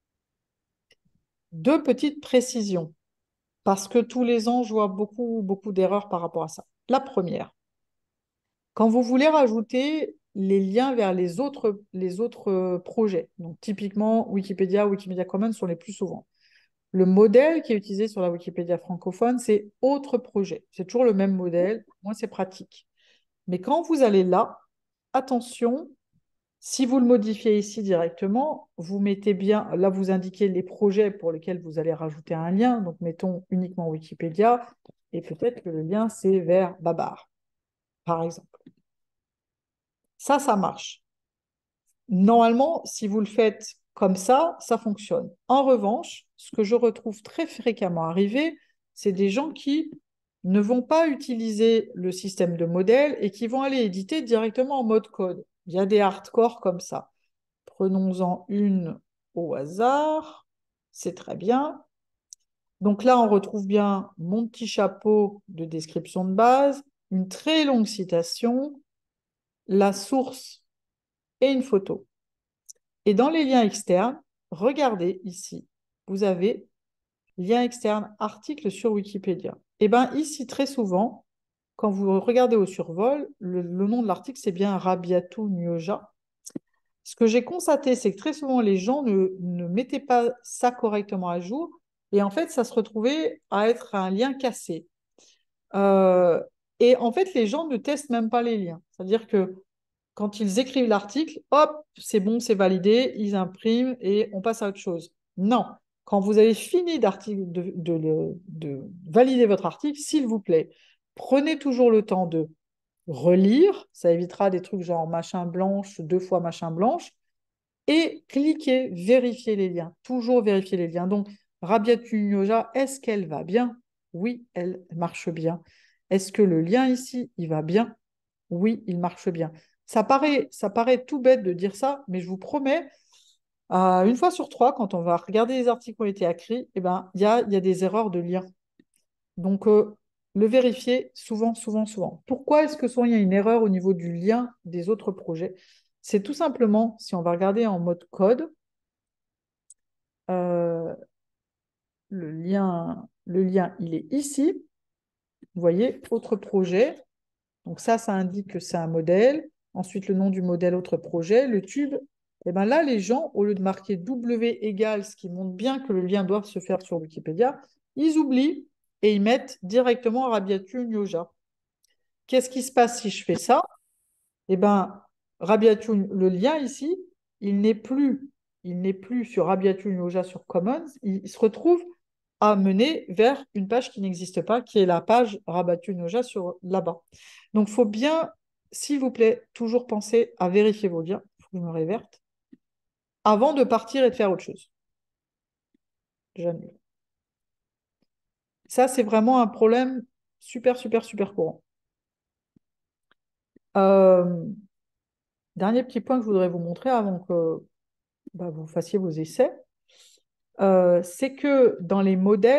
Deux petites précisions, parce que tous les ans, je vois beaucoup d'erreurs par rapport à ça. La première, quand vous voulez rajouter les liens vers les autres projets, donc typiquement Wikipédia, Wikimedia Commons sont les plus souvent. Le modèle qui est utilisé sur la Wikipédia francophone, c'est autre projet. C'est toujours le même modèle. Moi, c'est pratique. Mais quand vous allez là, attention, Si vous le modifiez ici directement, vous mettez bien, là vous indiquez les projets pour lesquels vous allez rajouter un lien, donc mettons uniquement Wikipédia, et peut-être que le lien c'est vers Babar, par exemple. Ça marche. Normalement, si vous le faites comme ça fonctionne. En revanche, ce que je retrouve très fréquemment arriver, c'est des gens qui ne vont pas utiliser le système de modèle et qui vont aller éditer directement en mode code. Il y a des hardcore comme ça. Prenons-en une au hasard. C'est très bien. Donc là, on retrouve bien mon petit chapeau de description de base, une très longue citation, la source et une photo. Et dans les liens externes, regardez ici, vous avez lien externe, article sur Wikipédia. Et bien ici, très souvent, quand vous regardez au survol, le nom de l'article, c'est bien Rabiatou Nyoja. Ce que j'ai constaté, c'est que très souvent, les gens ne mettaient pas ça correctement à jour. Et en fait, ça se retrouvait à être un lien cassé. Euh, et en fait, les gens ne testent même pas les liens. C'est-à-dire que quand ils écrivent l'article, hop, c'est bon, c'est validé, ils impriment et on passe à autre chose. Non. Quand vous avez fini de valider votre article, s'il vous plaît, prenez toujours le temps de relire. Ça évitera des trucs genre machin blanche, 2 fois machin blanche. Et cliquez, vérifiez les liens. Toujours vérifier les liens. Donc, Rabia Tunyoja, est-ce qu'elle va bien? Oui, elle marche bien. Est-ce que le lien ici, il va bien? Oui, il marche bien. Ça paraît tout bête de dire ça, mais je vous promets, une fois sur trois, quand on va regarder les articles qui ont été écrits, eh ben, il y a des erreurs de lien. Donc, le vérifier souvent, souvent, souvent. Pourquoi est-ce que souvent il y a une erreur au niveau du lien des autres projets? C'est tout simplement, si on va regarder en mode code, euh, le lien, il est ici. Vous voyez, autre projet. Donc ça indique que c'est un modèle. Ensuite, le nom du modèle, autre projet. Le tube, et bien là, les gens, au lieu de marquer W égale, ce qui montre bien que le lien doit se faire sur Wikipédia, ils oublient et ils mettent directement Rabiatu Nyoja. Qu'est-ce qui se passe si je fais ça? Eh bien, Rabiatu, le lien ici, il n'est plus, il n'est plus sur Rabiatu Nyoja sur Commons, il se retrouve à mener vers une page qui n'existe pas, qui est la page Rabiatu Nyoja sur là-bas. Donc, il faut bien, s'il vous plaît, toujours penser à vérifier vos liens. Il faut que je me réverte avant de partir et de faire autre chose. J'annule. Ça, c'est vraiment un problème super, super, super courant. Euh, Dernier petit point que je voudrais vous montrer avant que vous fassiez vos essais, c'est que dans les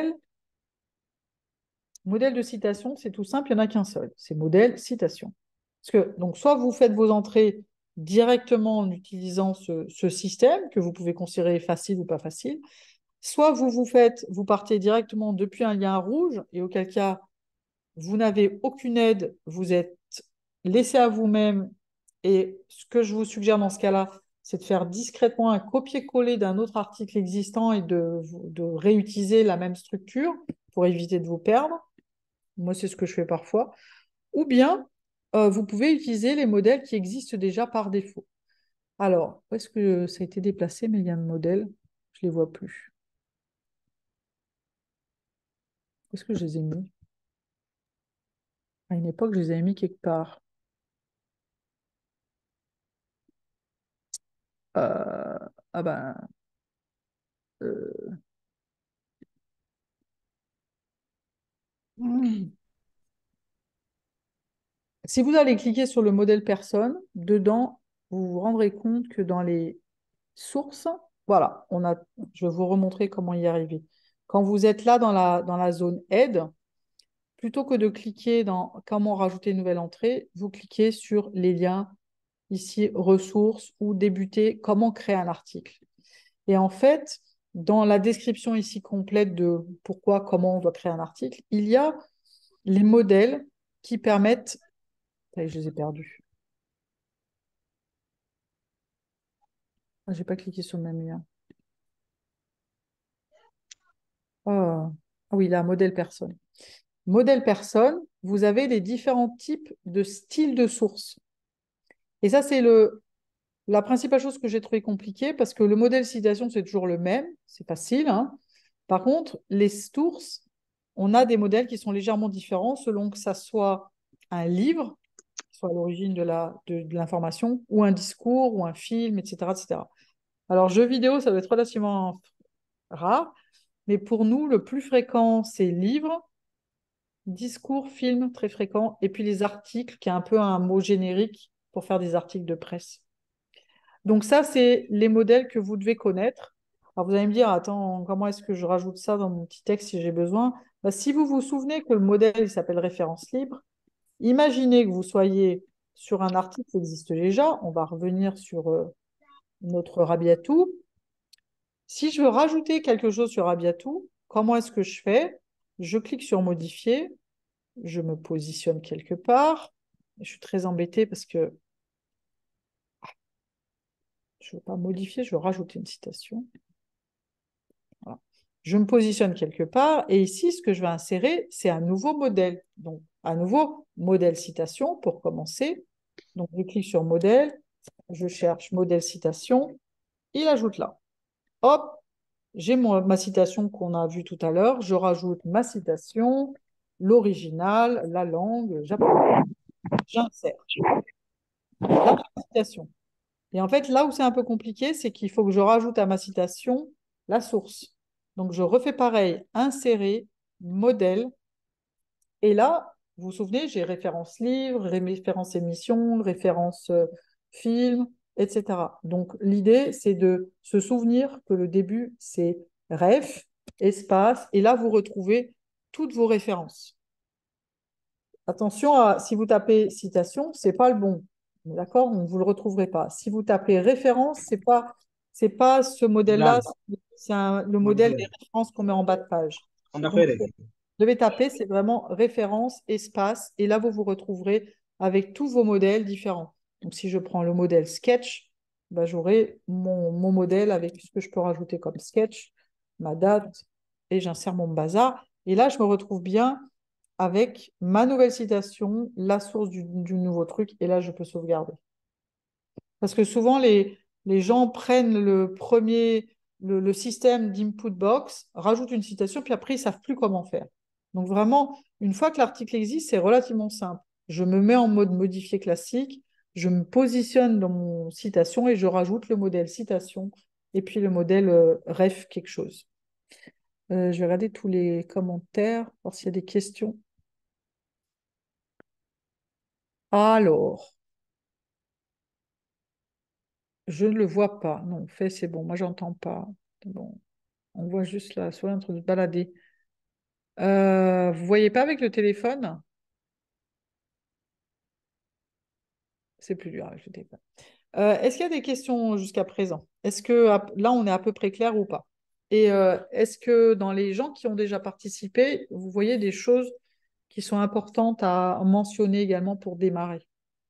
modèles de citation, c'est tout simple, il n'y en a qu'un seul. C'est modèle citation. Parce que, donc, soit vous faites vos entrées directement en utilisant ce système que vous pouvez considérer facile ou pas facile, soit vous partez directement depuis un lien rouge et auquel cas vous n'avez aucune aide, vous êtes laissé à vous-même. Et ce que je vous suggère dans ce cas-là, c'est de faire discrètement un copier-coller d'un autre article existant et de réutiliser la même structure pour éviter de vous perdre. Moi, c'est ce que je fais parfois. Ou bien, vous pouvez utiliser les modèles qui existent déjà par défaut. Alors, où est-ce que ça a été déplacé, mes liens de modèles? Je ne les vois plus. Où est-ce que je les ai mis? À une époque, je les avais mis quelque part. Euh, ah ben, euh, hmm. Si vous allez cliquer sur le modèle personne, dedans, vous vous rendrez compte que dans les sources, voilà, je vais vous remontrer comment y arriver. Quand vous êtes là dans la zone aide, plutôt que de cliquer dans comment rajouter une nouvelle entrée, vous cliquez sur les liens ici, ressources ou débuter, comment créer un article. Et en fait, dans la description ici complète de pourquoi, comment on doit créer un article, il y a les modèles qui permettent. Allez, je les ai perdus. Ah, j'ai pas cliqué sur le même lien. Oh. Ah oui, là, modèle personne. Modèle personne, vous avez les différents types de styles de source. Et ça, c'est la principale chose que j'ai trouvé compliquée, parce que le modèle citation, c'est toujours le même, c'est facile, hein. Par contre, les sources, on a des modèles qui sont légèrement différents selon que ça soit un livre, qui soit à l'origine de l'information, ou un discours, ou un film, etc., etc. Alors, jeux vidéo, ça doit être relativement rare, mais pour nous, le plus fréquent, c'est livre, discours, film, très fréquent, et puis les articles, qui est un peu un mot générique pour faire des articles de presse. Donc ça, c'est les modèles que vous devez connaître. Alors vous allez me dire, attends, comment est-ce que je rajoute ça dans mon petit texte si j'ai besoin? Bah, si vous vous souvenez que le modèle il s'appelle référence libre, imaginez que vous soyez sur un article qui existe déjà. On va revenir sur notre Rabiatou. Si je veux rajouter quelque chose sur Rabiatou, comment est-ce que je fais? Je clique sur modifier, je me positionne quelque part. Je suis très embêtée parce que je ne veux pas modifier, je veux rajouter une citation. Voilà. Je me positionne quelque part et ici, ce que je vais insérer, c'est un nouveau modèle. Donc, un nouveau modèle citation pour commencer. Donc, je clique sur modèle, je cherche modèle citation, il ajoute là. Hop, j'ai ma citation qu'on a vue tout à l'heure, je rajoute ma citation, l'original, la langue, japonais, j'insère. Là, ma citation. Et en fait, là où c'est un peu compliqué, c'est qu'il faut que je rajoute à ma citation la source. Donc, je refais pareil, insérer, modèle. Et là, vous vous souvenez, j'ai référence livre, référence émission, référence film, etc. Donc, l'idée, c'est de se souvenir que le début, c'est ref, espace, et là, vous retrouvez toutes vos références. Attention à, si vous tapez citation, c'est pas le bon. D'accord? Vous ne le retrouverez pas. Si vous tapez référence, c'est pas ce modèle-là, c'est le modèle des références qu'on met en bas de page. Donc, vous devez taper, c'est vraiment référence, espace, et là, vous vous retrouverez avec tous vos modèles différents. Donc, si je prends le modèle sketch, bah, j'aurai mon modèle avec ce que je peux rajouter comme sketch, ma date, et j'insère mon bazar. Et là, je me retrouve bien avec ma nouvelle citation, la source du nouveau truc, et là, je peux sauvegarder. Parce que souvent, les gens prennent le système d'input box, rajoutent une citation, puis après, ils ne savent plus comment faire. Donc vraiment, une fois que l'article existe, c'est relativement simple. Je me mets en mode modifié classique, je me positionne dans mon citation et je rajoute le modèle citation et puis le modèle ref quelque chose. Je vais regarder tous les commentaires, voir s'il y a des questions. Alors, je ne le vois pas. Non, fait, c'est bon. Moi, j'entends pas. C'est bon. On voit juste la souris en train de se balader. Vous voyez pas avec le téléphone? C'est plus dur avec le téléphone. Est-ce qu'il y a des questions jusqu'à présent? Est-ce que là, on est à peu près clair ou pas? Et est-ce que dans les gens qui ont déjà participé, vous voyez des choses qui sont importantes à mentionner également pour démarrer?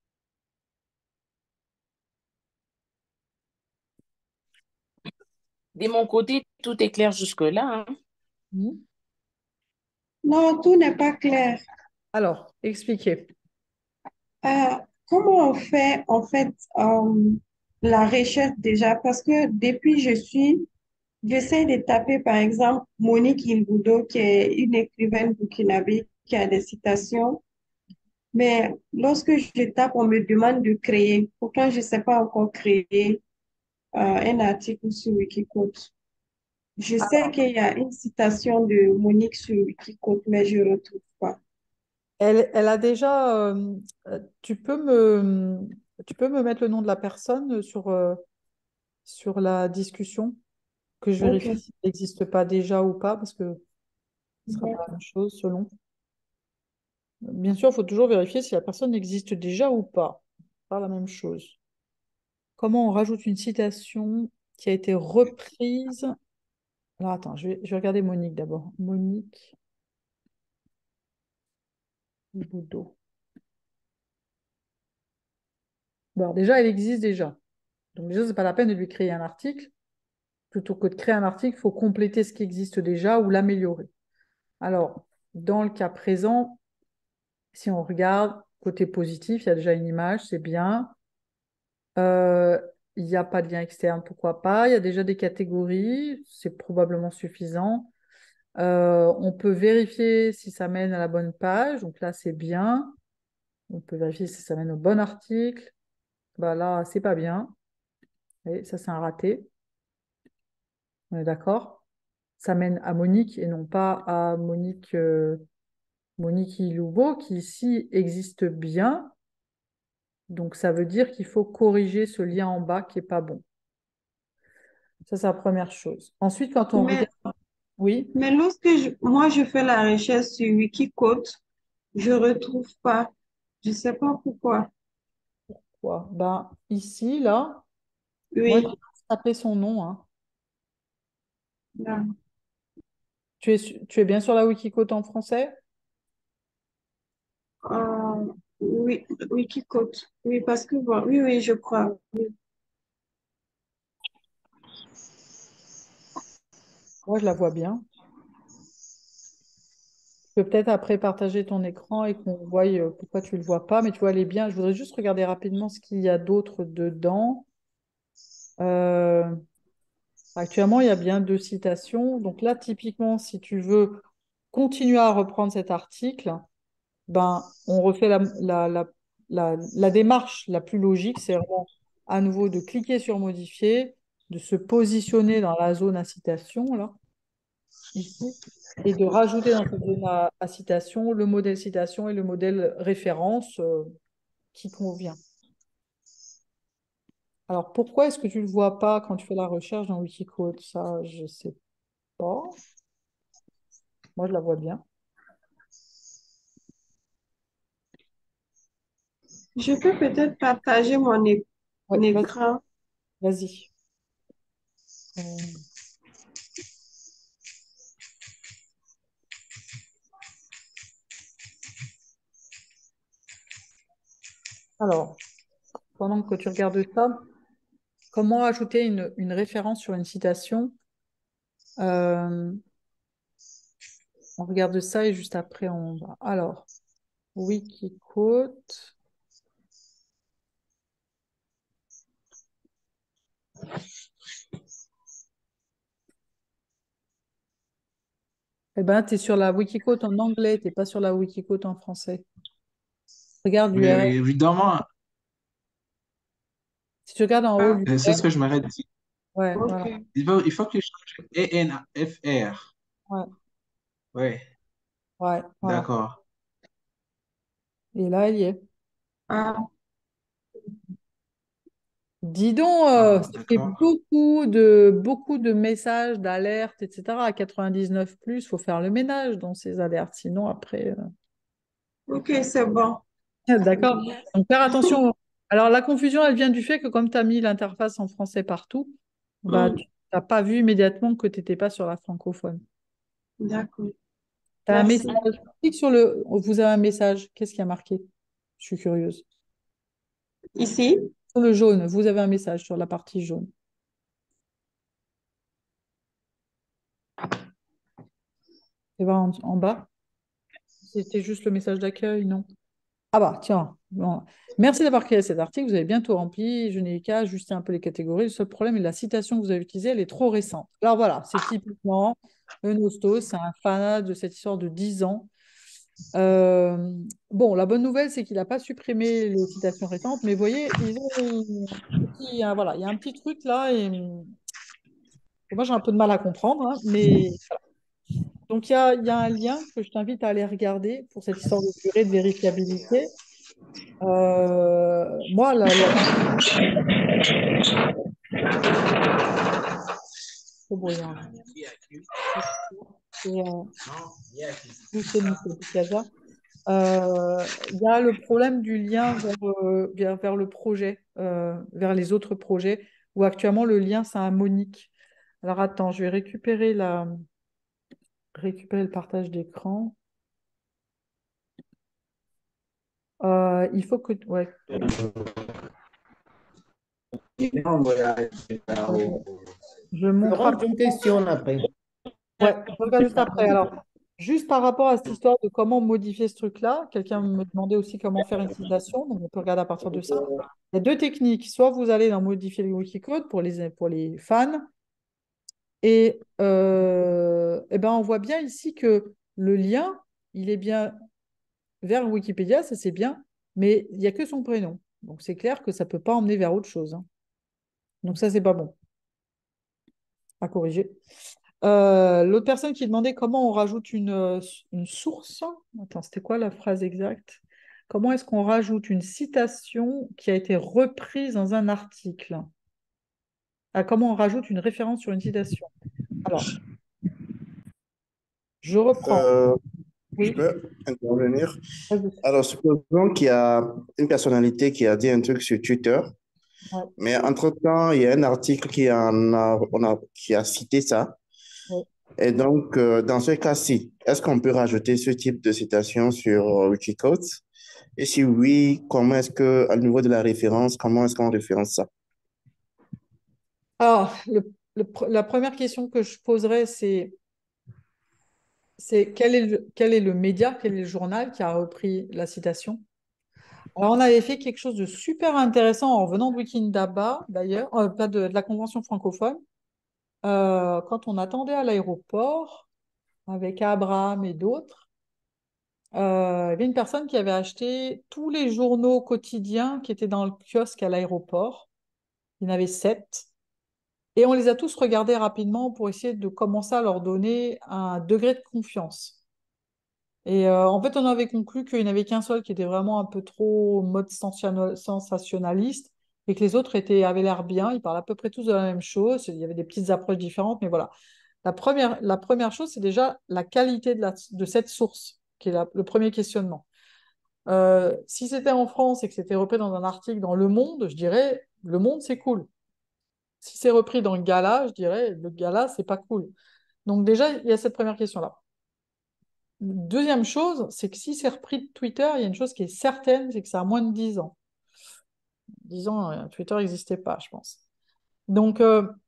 De mon côté, tout est clair jusque-là, hein. Hmm. Non, tout n'est pas clair. Alors, expliquez. Euh, Comment on fait en fait la recherche déjà? Parce que depuis j'essaie de taper par exemple Monique Ilboudo, qui est une écrivaine burkinabé qui a des citations, mais lorsque je tape, on me demande de créer. Pourtant, je ne sais pas encore créer un article sur Wikiquote. Je sais qu'il y a une citation de Monique sur Wikiquote, mais je ne retrouve pas. Elle a déjà. Tu peux me mettre le nom de la personne sur la discussion, que je Ok. vérifie si elle n'existe pas déjà ou pas, parce que ce ne sera pas la même chose selon. Bien sûr, il faut toujours vérifier si la personne existe déjà ou pas. Pas la même chose. Comment on rajoute une citation qui a été reprise? Alors attends, je vais regarder Monique d'abord. Monique Boudot. Bon, alors déjà, elle existe déjà. Donc déjà, ce n'est pas la peine de lui créer un article. Plutôt que de créer un article, il faut compléter ce qui existe déjà ou l'améliorer. Alors, dans le cas présent, si on regarde côté positif, il y a déjà une image, c'est bien. Euh, il n'y a pas de lien externe, pourquoi pas? Il y a déjà des catégories, c'est probablement suffisant. On peut vérifier si ça mène à la bonne page, donc là c'est bien. On peut vérifier si ça mène au bon article. Bah là, c'est pas bien. Et ça, c'est un raté. On est d'accord? Ça mène à Monique et non pas à Monique Iloubo, qui ici existe bien. Donc ça veut dire qu'il faut corriger ce lien en bas qui n'est pas bon. Ça, c'est la première chose. Ensuite, quand on Mais, regarde... Oui, mais lorsque moi je fais la recherche sur Wikicode, je retrouve pas. Je sais pas pourquoi. quoi? Ben, ici, là, moi, j'ai Oui, tapé son nom, hein. là. Tu es bien sur la Wikicode en français? Oui, Wikicode. Oui, parce que bon, oui, oui, je crois. Moi, je la vois bien. Tu peux peut-être après partager ton écran et qu'on voie pourquoi tu ne le vois pas, mais tu vois, elle est bien. Je voudrais juste regarder rapidement ce qu'il y a d'autre dedans. Euh, Actuellement, il y a bien 2 citations. Donc là, typiquement, si tu veux continuer à reprendre cet article, ben, on refait la démarche la plus logique, c'est vraiment à nouveau de cliquer sur modifier, de se positionner dans la zone à citation, là, ici, et de rajouter dans cette zone à citation le modèle citation et le modèle référence qui convient. Alors, pourquoi est-ce que tu ne le vois pas quand tu fais la recherche dans Wikicode? Ça, je ne sais pas. Moi, je la vois bien. Je peux peut-être partager Oui, vas-y. écran. Vas-y. Euh, alors, pendant que tu regardes ça, comment ajouter une référence sur une citation? Euh, on regarde ça et juste après, on va. Alors, Wikiquote. Eh ben, tu es sur la Wikiquote en anglais, tu n'es pas sur la Wikiquote en français. Regarde Oui, l'URL. oui, évidemment, Si tu regardes en haut Ah, c'est ce l'URL, que je m'aurais dit. ouais, voilà. ok. Il faut que je change ENFR. Ouais, Oui, ouais, voilà. d'accord. Et là, elle y est. Ah, Dis donc, Ah, ça fait d'accord. beaucoup de messages, d'alertes, etc. À 99 plus, il faut faire le ménage dans ces alertes. Sinon, après. ok, c'est bon. D'accord. Donc, faire attention. Alors, la confusion, elle vient du fait que comme tu as mis l'interface en français partout, bah, Hmm, tu n'as pas vu immédiatement que tu n'étais pas sur la francophone. d'accord. Tu as un Merci. message. Clique sur le. Vous avez un message. Qu'est-ce qui a marqué? Je suis curieuse. Ici? Sur le jaune, vous avez un message sur la partie jaune. Et ben, en bas, c'était juste le message d'accueil, non? Ah bah, tiens. Bon. Merci d'avoir créé cet article. Vous avez bien tout rempli. Je n'ai qu'à ajuster un peu les catégories. Le seul problème est la citation que vous avez utilisée, elle est trop récente. Alors voilà, c'est typiquement le Nostos. C'est un fanat de cette histoire de 10 ans. Euh, bon, la bonne nouvelle, c'est qu'il n'a pas supprimé les citations récentes, mais vous voyez, ils ont voilà, il y a un petit truc là, et moi j'ai un peu de mal à comprendre, hein, mais donc il y a un lien que je t'invite à aller regarder pour cette histoire de durée de vérifiabilité. Moi, trop bruyant là. C'est c'est Nico Piazza. Il y a le problème du lien vers le projet, vers les autres projets, où actuellement le lien, c'est un Monique. Alors attends, je vais récupérer le partage d'écran. Il faut que... Ouais, je Je montre rentre une question après. Ouais, je regarde juste après. Alors, Juste par rapport à cette histoire de comment modifier ce truc-là, quelqu'un me demandait aussi comment faire une citation, donc on peut regarder à partir de ça. Il y a deux techniques. Soit vous allez dans modifier le Wikicode pour les fans, et ben on voit bien ici que le lien, il est bien vers Wikipédia, ça c'est bien, mais il n'y a que son prénom. Donc c'est clair que ça ne peut pas emmener vers autre chose, hein. Donc ça, c'est pas bon à corriger. L'autre personne qui demandait comment on rajoute une source. Attends, c'était quoi la phrase exacte? Comment est-ce qu'on rajoute une citation qui a été reprise dans un article? Ah, comment on rajoute une référence sur une citation? Alors, je reprends. Euh, je Oui, peux intervenir. vas-y. Alors, supposons qu'il y a une personnalité qui a dit un truc sur Twitter, Ouais, mais entre-temps, il y a un article qui a cité ça. ouais. Et donc, dans ce cas-ci, est-ce qu'on peut rajouter ce type de citation sur Wikiquote? Et si oui, comment est-ce que, à niveau de la référence, comment est-ce qu'on référence ça? Alors, la première question que je poserais, c'est quel est le média, quel est le journal qui a repris la citation? Alors, on avait fait quelque chose de super intéressant en revenant de Wikindaba, d'ailleurs, pas de la convention francophone. Quand on attendait à l'aéroport avec Abraham et d'autres, il y avait une personne qui avait acheté tous les journaux quotidiens qui étaient dans le kiosque à l'aéroport. Il y en avait 7. Et on les a tous regardés rapidement pour essayer de commencer à leur donner un degré de confiance. Et en fait, on avait conclu qu'il n'y en avait qu'un seul qui était vraiment un peu trop mode sensationnaliste et que les autres avaient l'air bien. Ils parlent à peu près tous de la même chose. Il y avait des petites approches différentes, mais voilà. La première chose, c'est déjà la qualité de cette source, qui est le premier questionnement. Si c'était en France et que c'était repris dans un article dans Le Monde, je dirais Le Monde, c'est cool. Si c'est repris dans le Gala, je dirais le Gala, c'est pas cool. Donc déjà, il y a cette première question-là. Deuxième chose, c'est que si c'est repris de Twitter, il y a une chose qui est certaine, c'est que ça a moins de 10 ans. 10 ans, Twitter n'existait pas, je pense. Donc,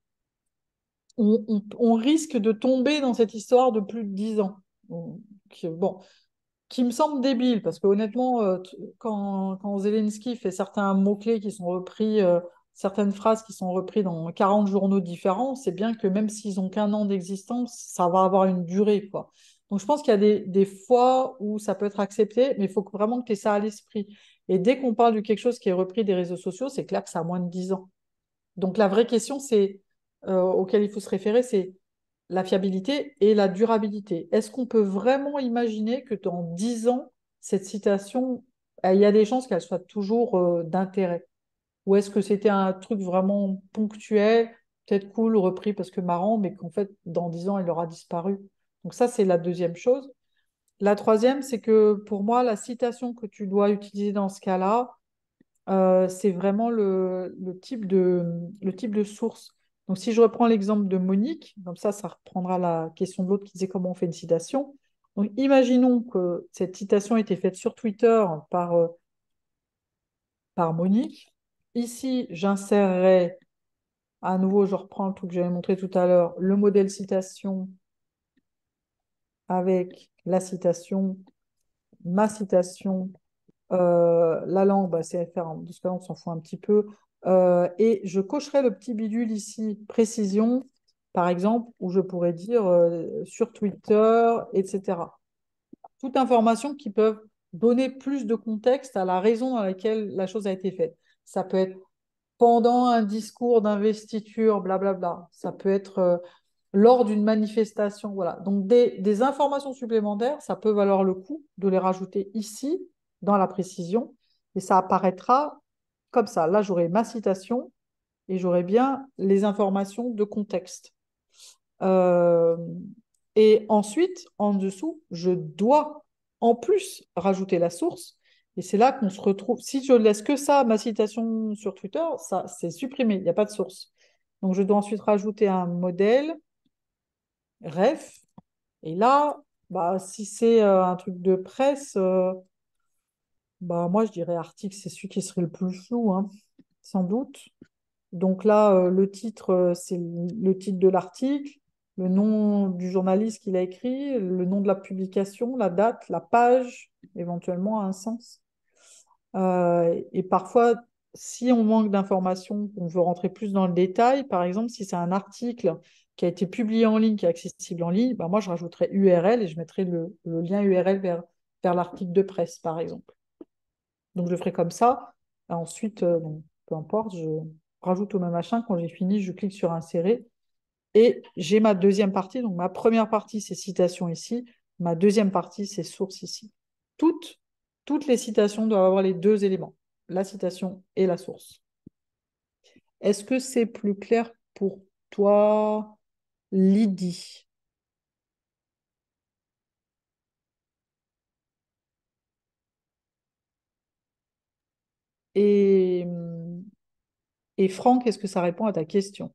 on risque de tomber dans cette histoire de plus de 10 ans. Bon, qui me semble débile, parce que honnêtement, quand Zelensky fait certains mots-clés qui sont repris, certaines phrases qui sont reprises dans 40 journaux différents, c'est bien que même s'ils n'ont qu'un an d'existence, ça va avoir une durée, quoi. Donc je pense qu'il y a des fois où ça peut être accepté, mais il faut vraiment que tu aies ça à l'esprit. Et dès qu'on parle de quelque chose qui est repris des réseaux sociaux, c'est clair que ça a moins de 10 ans. Donc la vraie question auquel il faut se référer, c'est la fiabilité et la durabilité. Est-ce qu'on peut vraiment imaginer que dans 10 ans, cette citation, il y a des chances qu'elle soit toujours d'intérêt? Ou est-ce que c'était un truc vraiment ponctuel, peut-être cool, repris parce que marrant, mais qu'en fait, dans 10 ans, elle aura disparu? Donc ça, c'est la deuxième chose. La troisième, c'est que pour moi, la citation que tu dois utiliser dans ce cas-là, c'est vraiment le type de source. Donc, si je reprends l'exemple de Monique, comme ça reprendra la question de l'autre qui disait comment on fait une citation. Donc, imaginons que cette citation a été faite sur Twitter par Monique. Ici, j'insérerai, à nouveau, je reprends le truc que j'avais montré tout à l'heure, le modèle citation avec la citation, ma citation. La langue, bah, CFR, de ce cas, on s'en fout un petit peu. Et je cocherai le petit bidule ici, précision, par exemple, où je pourrais dire sur Twitter, etc. Toute information qui peuvent donner plus de contexte à la raison dans laquelle la chose a été faite. Ça peut être pendant un discours d'investiture, blablabla. Ça peut être lors d'une manifestation. Voilà. Donc, des informations supplémentaires, ça peut valoir le coup de les rajouter ici, dans la précision, et ça apparaîtra comme ça. Là, j'aurai ma citation et j'aurai bien les informations de contexte. Euh, et ensuite, en dessous, je dois en plus rajouter la source. Et c'est là qu'on se retrouve. Si je laisse que ça, ma citation sur Twitter, ça, c'est supprimé. Il n'y a pas de source. Donc, je dois ensuite rajouter un modèle, ref. Et là, bah, si c'est un truc de presse, bah, moi, je dirais article, c'est celui qui serait le plus flou, hein, sans doute. Donc là, le titre, c'est le titre de l'article. le nom du journaliste qu'il a écrit, le nom de la publication, la date, la page, éventuellement a un sens. Et parfois, si on manque d'informations, on veut rentrer plus dans le détail, par exemple, si c'est un article qui a été publié en ligne, qui est accessible en ligne, ben moi, je rajouterai URL et je mettrai le lien URL vers l'article de presse, par exemple. Donc, je le ferai comme ça. Et ensuite, bon, peu importe, je rajoute au même machin. Quand j'ai fini, je clique sur insérer. Et j'ai ma deuxième partie. Donc, ma première partie, c'est citation ici. Ma deuxième partie, c'est source ici. Toutes les citations doivent avoir les deux éléments, la citation et la source. Est-ce que c'est plus clair pour toi, Lydie? Et, et Franck, est-ce que ça répond à ta question?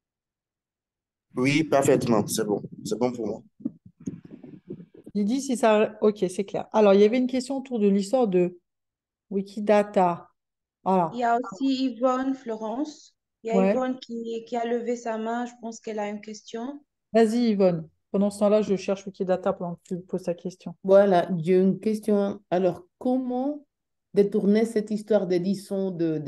Oui, parfaitement, c'est bon. C'est bon pour moi. Lydie, si ça... Ok, c'est clair. Alors, il y avait une question autour de l'histoire de Wikidata. Il Voilà. y a aussi Yvonne Florence. Il y a Ouais. Yvonne qui a levé sa main. Je pense qu'elle a une question. Vas-y, Yvonne. Pendant ce temps-là, je cherche Wikidata pendant que tu poses ta question. Voilà, j'ai une question. Alors, comment détourner cette histoire d'édition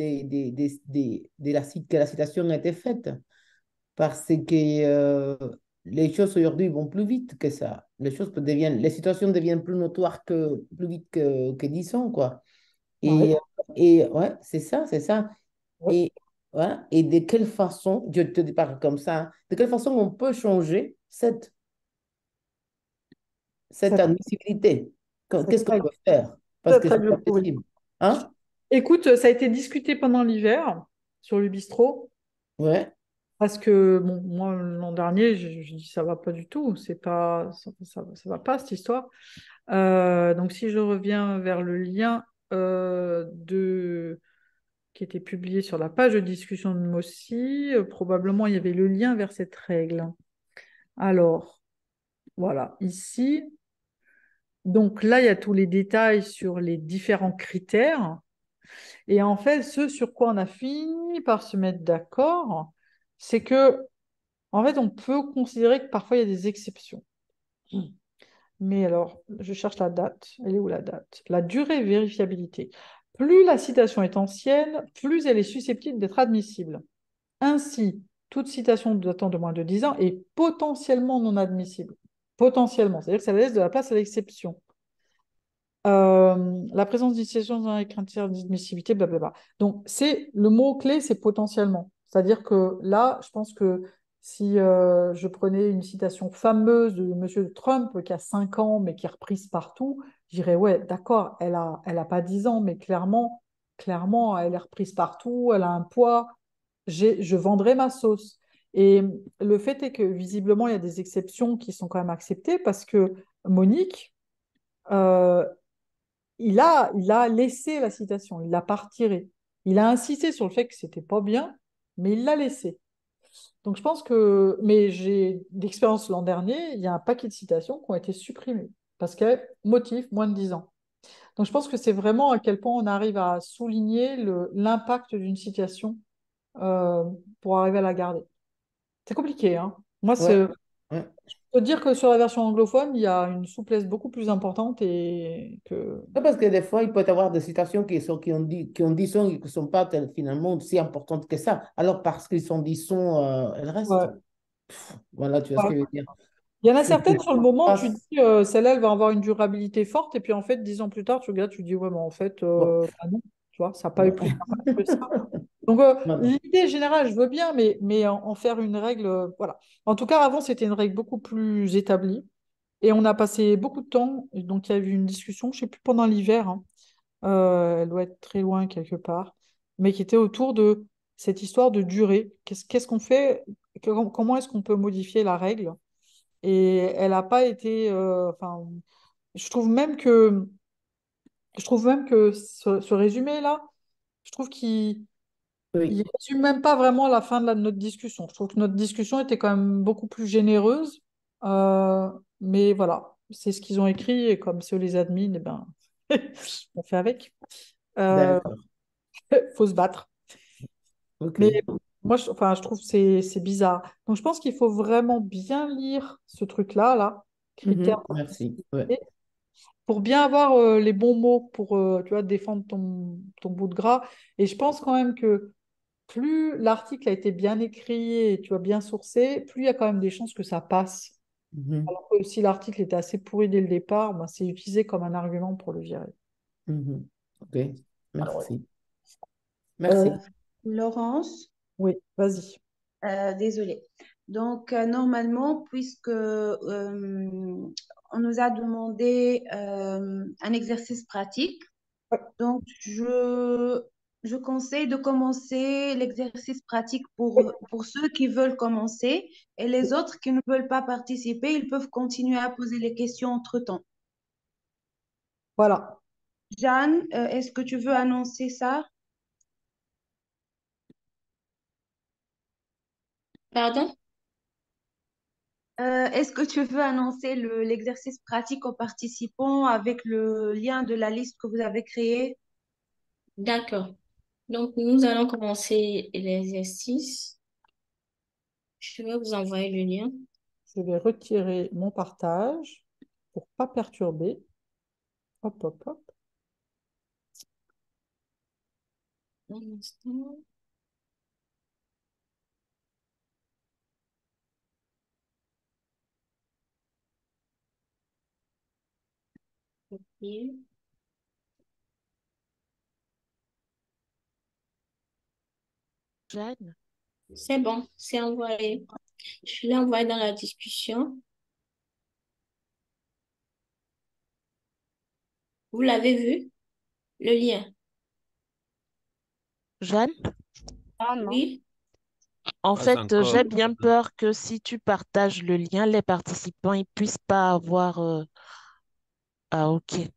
que la citation a été faite? Parce que les choses aujourd'hui vont plus vite que ça. Les situations deviennent plus notoires plus vite que 10 ans, quoi. Ouais. Et ouais, c'est ça, c'est ça. Ouais. Et, voilà, et de quelle façon, je te parle comme ça, hein, de quelle façon on peut changer cette Cette, admissibilité? cette Qu'est-ce qu'on règle, peut faire? Parce cette que c'est règle pas pourrie. possible. Hein? Écoute, ça a été discuté pendant l'hiver sur le bistrot. Ouais, Parce que bon, moi, l'an dernier, je dis ça va pas du tout. C'est pas, ça va pas cette histoire. Donc, si je reviens vers le lien qui était publié sur la page de discussion de Mossy, probablement il y avait le lien vers cette règle. Alors, voilà, ici. Donc là, il y a tous les détails sur les différents critères. Et en fait, ce sur quoi on a fini par se mettre d'accord, c'est que, en fait, on peut considérer que parfois il y a des exceptions. Mais alors, je cherche la date. Elle est où la date? La durée vérifiabilité. Plus la citation est ancienne, plus elle est susceptible d'être admissible. Ainsi, toute citation datant de moins de 10 ans est potentiellement non admissible. C'est-à-dire que ça laisse de la place à l'exception. La présence d'initiation dans les critères d'admissibilité, blablabla. Donc, le mot-clé, c'est potentiellement. C'est-à-dire que là, je pense que si je prenais une citation fameuse de M. Trump qui a 5 ans, mais qui est reprise partout, je dirais, ouais, d'accord, elle a pas 10 ans, mais clairement, elle est reprise partout, elle a un poids, je vendrai ma sauce. Et le fait est que visiblement, il y a des exceptions qui sont quand même acceptées parce que Monique, euh, il a laissé la citation, il l'a pas retirée. Il a insisté sur le fait que c'était pas bien, mais il l'a laissé. Donc je pense que, mais j'ai d'expérience l'an dernier, il y a un paquet de citations qui ont été supprimées parce que motif moins de 10 ans. Donc je pense que c'est vraiment à quel point on arrive à souligner l'impact d'une citation euh, pour arriver à la garder. C'est compliqué, hein. Moi, ouais, je ouais. peux te dire que sur la version anglophone, il y a une souplesse beaucoup plus importante et que Ouais, parce que des fois, il peut y avoir des situations qui ont dit sont et qui ne sont pas finalement si importantes que ça. Alors, parce qu'ils sont dit sont, elles restent. ouais. Voilà, tu vois ce Ouais. que je veux dire. Il y en a C'est certaines sur le moment, tu pas- dis celle-là, elle va avoir une durabilité forte, et puis en fait, 10 ans plus tard, tu regardes, tu dis ouais, mais en fait, bon, ah non, tu vois, ça n'a pas eu plus ouais. d'impact que ça. Donc, Voilà. l'idée générale, je veux bien, mais en faire une règle, voilà. En tout cas, avant, c'était une règle beaucoup plus établie, et on a passé beaucoup de temps, et donc il y a eu une discussion, je ne sais plus, pendant l'hiver, hein, elle doit être très loin quelque part, mais qui était autour de cette histoire de durée. Qu'est-ce qu'on fait? Comment est-ce qu'on peut modifier la règle? Et elle n'a pas été. Enfin, je trouve même que, ce résumé-là, je trouve qu'il Oui, il résume même pas vraiment la fin de notre discussion. Je trouve que notre discussion était quand même beaucoup plus généreuse. Euh, mais voilà, c'est ce qu'ils ont écrit et comme c'est eux les admins, eh ben, on fait avec. Euh, d'accord. faut se battre. OK. Mais Moi, enfin, je trouve que c'est bizarre. Donc, je pense qu'il faut vraiment bien lire ce truc-là, là, critères Merci. Ouais. d'accessibilité, pour bien avoir les bons mots pour, tu vois, défendre ton bout de gras. Et je pense quand même que plus l'article a été bien écrit et tu vois, bien sourcé, plus il y a quand même des chances que ça passe. Mhm. Alors que si l'article était assez pourri dès le départ, ben, c'est utilisé comme un argument pour le virer. Mhm. OK. Alors, ouais. Merci. Euh, Merci. Laurence, Oui, vas-y. désolée. Donc, normalement, puisque on nous a demandé un exercice pratique, donc je conseille de commencer l'exercice pratique pour ceux qui veulent commencer et les autres qui ne veulent pas participer, ils peuvent continuer à poser les questions entre-temps. Voilà. Jeanne, est-ce que tu veux annoncer ça? Pardon? Est-ce que tu veux annoncer l'exercice pratique aux participants avec le lien de la liste que vous avez créée? D'accord. Donc, nous allons commencer l'exercice. Je vais vous envoyer le lien. Je vais retirer mon partage pour pas perturber. Hop, hop, hop. Un instant. Copier. Jeanne, C'est bon, c'est envoyé. Je l'ai envoyé dans la discussion. Vous l'avez vu, le lien? Jeanne, Ah non. Oui. en Pas fait, encore. j'ai bien peur que si tu partages le lien, les participants ils puissent pas avoir. Ah, ok.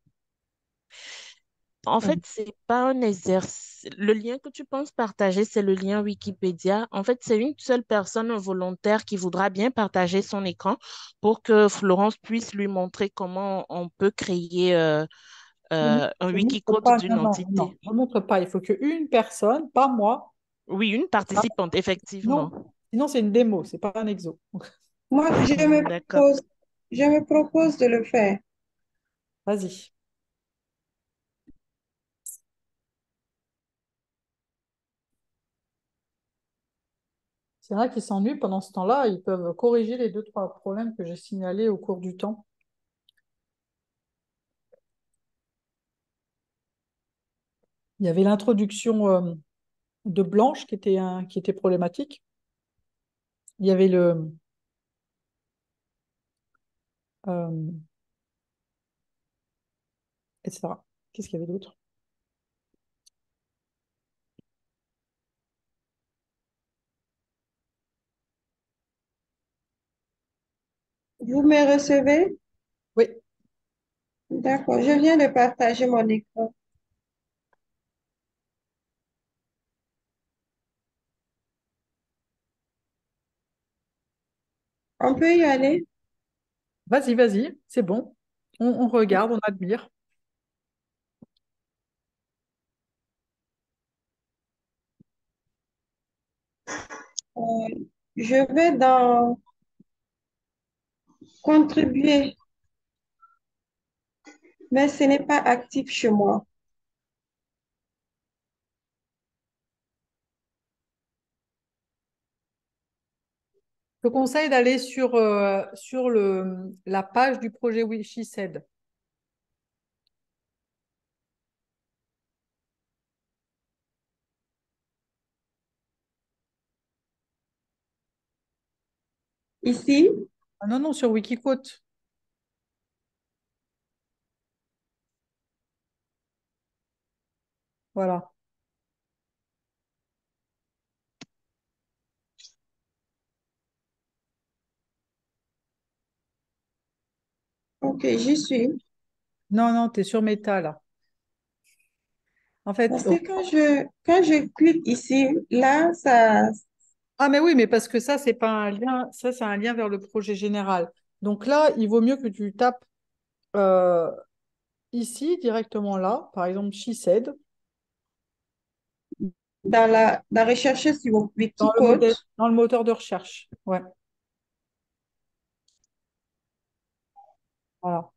En fait, c'est pas un exercice. Le lien que tu penses partager, c'est le lien Wikipédia. En fait, c'est une seule personne volontaire qui voudra bien partager son écran pour que Florence puisse lui montrer comment on peut créer un Je ne montre Wikicode pas, non, d'une non, non, entité. je ne montre pas. Il faut qu'une personne, pas moi, Oui, une ah, participante, effectivement. sinon c'est une démo, c'est pas un exo. Moi, D'accord. je me propose de le faire. Vas-y. C'est vrai qu'ils s'ennuient pendant ce temps-là, ils peuvent corriger les deux, trois problèmes que j'ai signalés au cours du temps. Il y avait l'introduction de Blanche qui était problématique. Il y avait euh, etc. Qu'est-ce qu'il y avait d'autre? Vous me recevez? Oui, D'accord, je viens de partager mon écran. On peut y aller? vas-y, vas-y, c'est bon. On regarde, on admire. Euh, je vais dans contribuer, mais ce n'est pas actif chez moi. Je te conseille d'aller sur la page du projet Wishised. Ici, Ah non, non, sur Wikiquote. Voilà. ok, j'y suis. Non, non, tu es sur Meta, là. En fait, Parce que quand je clique ici, là, ça, ah, mais oui, mais parce que ça, c'est pas un lien, ça, c'est un lien vers le projet général. Donc là, il vaut mieux que tu tapes euh, ici, directement là, par exemple, She Said. dans rechercher sur Dans le Wikicode. modèle, dans le moteur de recherche. Ouais, voilà.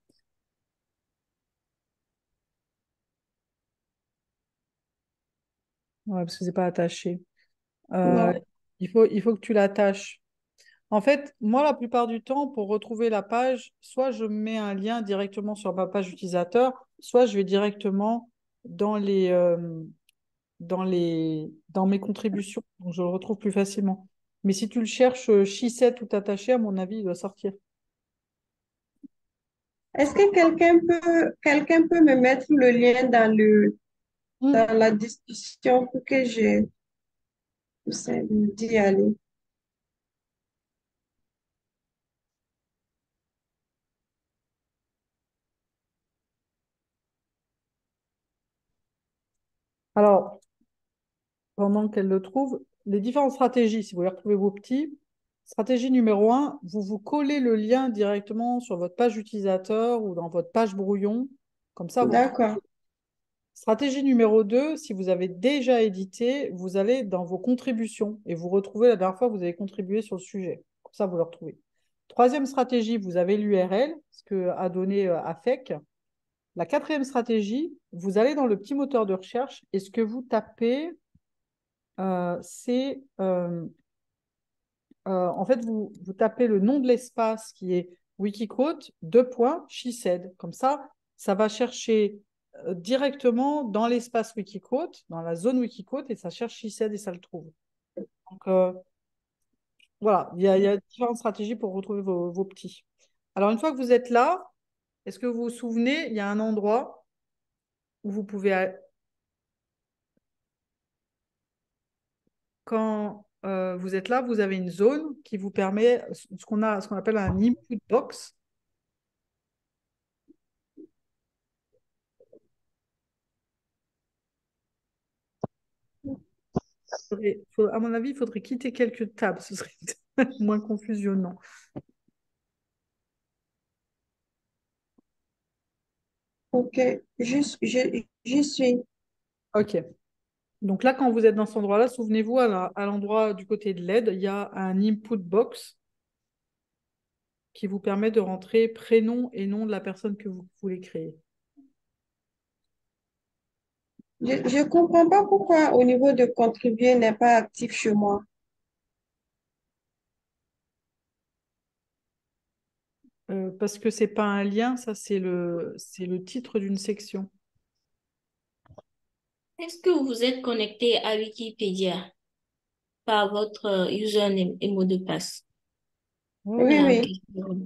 Ouais, parce que c'est pas attaché. Euh, Non. il faut que tu l'attaches. En fait, moi, la plupart du temps, pour retrouver la page, soit je mets un lien directement sur ma page utilisateur, soit je vais directement dans dans mes contributions. Donc, je le retrouve plus facilement. Mais si tu le cherches She-Set tout attaché, à mon avis, il doit sortir. Est-ce que quelqu'un peut me mettre le lien Hmm. dans la discussion pour que j'essaie d'y aller? Alors, pendant qu'elle le trouve, les différentes stratégies, si vous voulez retrouver vos petits, stratégie numéro un, vous vous collez le lien directement sur votre page utilisateur ou dans votre page brouillon. Comme ça, vous le trouvez. D'accord. Stratégie numéro 2, si vous avez déjà édité, vous allez dans vos contributions et vous retrouvez la dernière fois que vous avez contribué sur le sujet. Comme ça, vous le retrouvez. Troisième stratégie, vous avez l'URL, ce que a donné AFEC. La quatrième stratégie, vous allez dans le petit moteur de recherche et ce que vous tapez, c'est en fait, vous tapez le nom de l'espace qui est Wikiquote, deux points, she said. Comme ça va chercher directement dans l'espace Wikiquote, dans la zone Wikiquote, et ça cherche she said et ça le trouve. Donc, voilà, il y a différentes stratégies pour retrouver vos petits. Alors, une fois que vous êtes là, est-ce que vous vous souvenez, il y a un endroit où vous pouvez, quand vous êtes là, vous avez une zone qui vous permet ce qu'on appelle un input box. À mon avis, il faudrait quitter quelques tables, ce serait moins confusionnant. OK. J'y suis. Ok. Donc là, quand vous êtes dans cet endroit-là, souvenez-vous, à l'endroit du côté de l'aide, il y a un input box qui vous permet de rentrer prénom et nom de la personne que vous voulez créer. Je ne comprends pas pourquoi au niveau de contribuer n'est pas actif chez moi. Parce que c'est pas un lien, ça c'est le titre d'une section. Est-ce que vous êtes connecté à Wikipédia par votre username et mot de passe? Oui, Oui, Voilà une oui. question.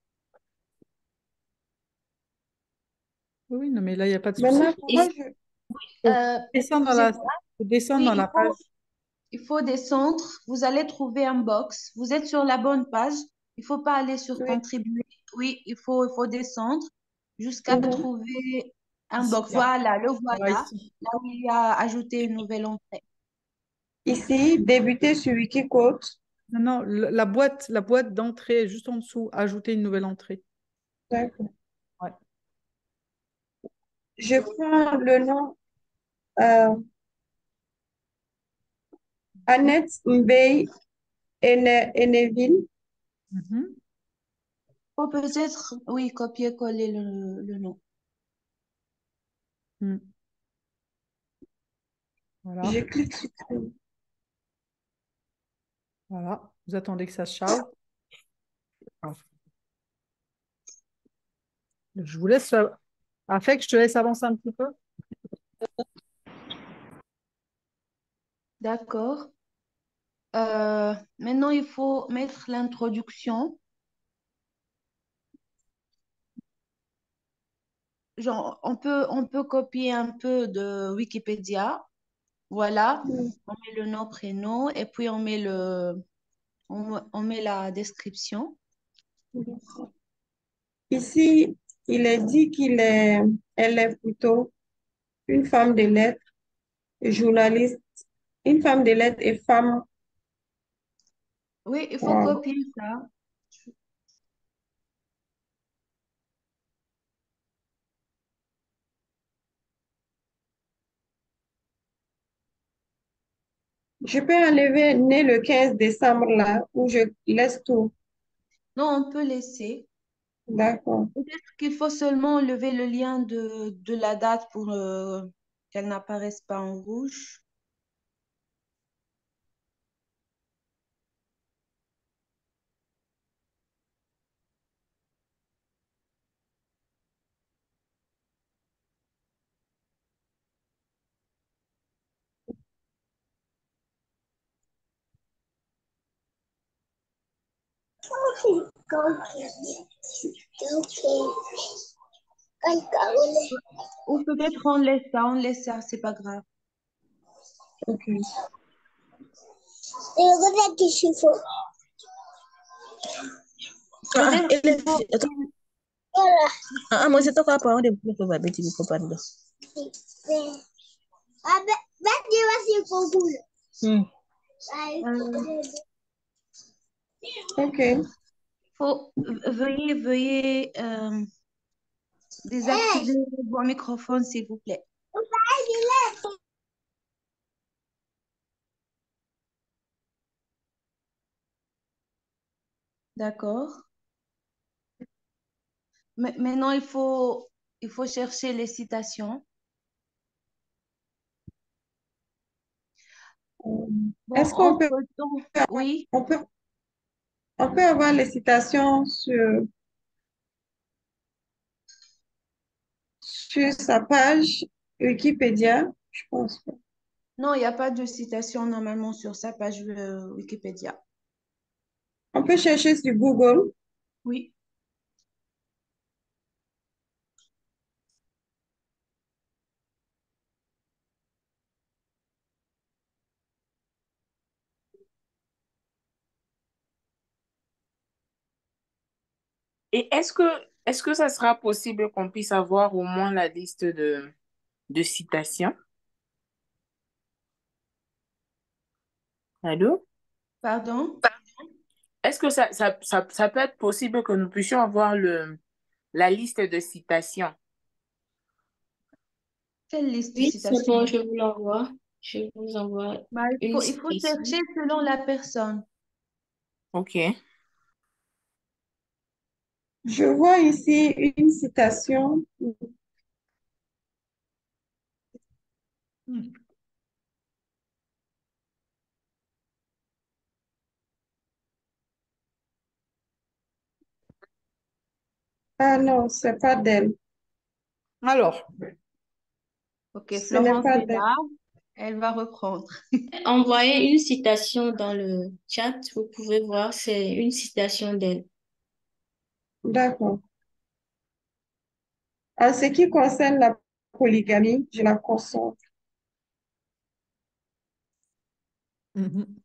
oui, non, mais là, il n'y a pas de souci. Maintenant, Et- Faut descendre dans Excusez-moi. faut descendre Oui, dans la page. il faut descendre. Vous allez trouver un box. Vous êtes sur la bonne page. Il faut pas aller sur oui. contribuer. Oui, il faut descendre jusqu'à Mhm. trouver un Ici, box. là. Voilà, le Voilà, voilà. ici. Là où il y a ajouté une nouvelle entrée. Ici, débuter sur Wikicode. Non, non, la boîte d'entrée, juste en dessous, ajouter une nouvelle entrée. D'accord. Ouais. Je prends le nom euh, Annette Mbey Eneville. Mhm. Faut peut-être, oui, copier-coller le nom. Mm. Voilà, Je clique sur voilà. Vous attendez que ça se charge. Ah. Je vous laisse. Afin que je te laisse avancer un petit peu. D'accord. Maintenant, il faut mettre l'introduction. Genre, on peut copier un peu de Wikipédia. Voilà. On met le nom, prénom, et puis on met la description. Ici, il est dit elle est plutôt une femme de lettres, journaliste, une femme de lettres et femme. Oui, il faut Wow. copier ça. Je peux enlever né le 15 décembre là, où je laisse tout. Non, on peut laisser. D'accord. Peut-être qu'il faut seulement enlever le lien de la date pour qu'elle n'apparaisse pas en rouge. Ou peut-être on laisse ça, c'est pas grave. Ok. Peut-être qu'il faut... Moi, c'est toi qui as parlé de plus que ma bêtise, il faut pas dire. euh, Ok. veuillez désactiver vos microphones, s'il vous plaît. D'accord. Maintenant, il faut chercher les citations. Bon, Est-ce qu'on peut, entre-temps, oui, on peut, on peut avoir les citations sur sa page Wikipédia? Je pense pas. non, il n'y a pas de citation normalement sur sa page Wikipédia. On peut chercher sur Google. Oui. Et est-ce que ça sera possible qu'on puisse avoir au moins la liste de citations? Allô? Pardon? Est-ce que ça peut être possible que nous puissions avoir la liste de citations? Quelle liste de Oui, c'est bon, citations? je vous l'envoie. Je vous envoie Bah, une il faut citation. chercher selon la personne. OK. Je vois ici une citation. Ah non, c'est pas d'elle. Alors, Ok, Ce n'est Florence pas est d'elle. là. Elle va reprendre. Envoyez une citation dans le chat, vous pouvez voir, c'est une citation d'elle. D'accord. En ce qui concerne la polygamie, je la consens. mhm.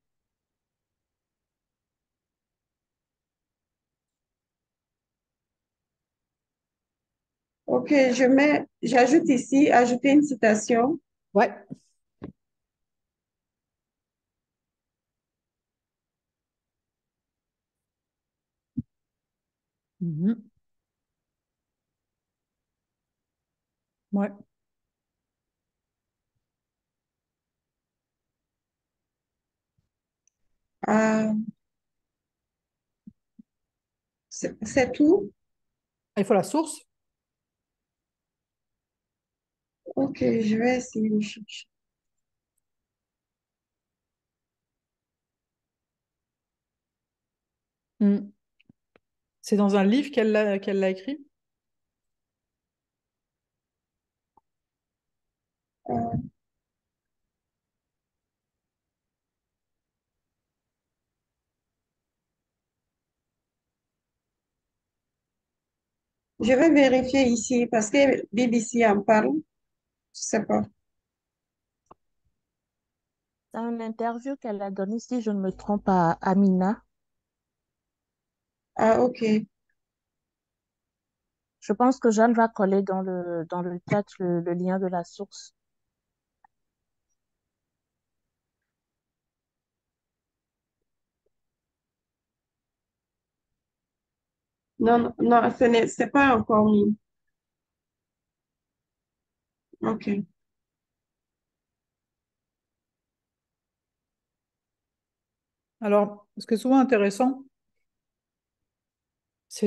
Ok, j'ajoute ici, ajouter une citation. Ouais. Mhm. Ouais. Ah, c'est tout? Il faut la source. Ok, je vais essayer de chercher. Mm. C'est dans un livre qu'elle l'a écrit? Euh, je vais vérifier ici parce que BBC en parle. Je sais pas. Dans une interview qu'elle a donnée, si je ne me trompe, à Amina, Ah, ok. je pense que Jeanne va coller dans le chat le lien de la source. Non, non, non, c'est pas encore mis. Ok. Alors, ce qui est souvent intéressant, c'est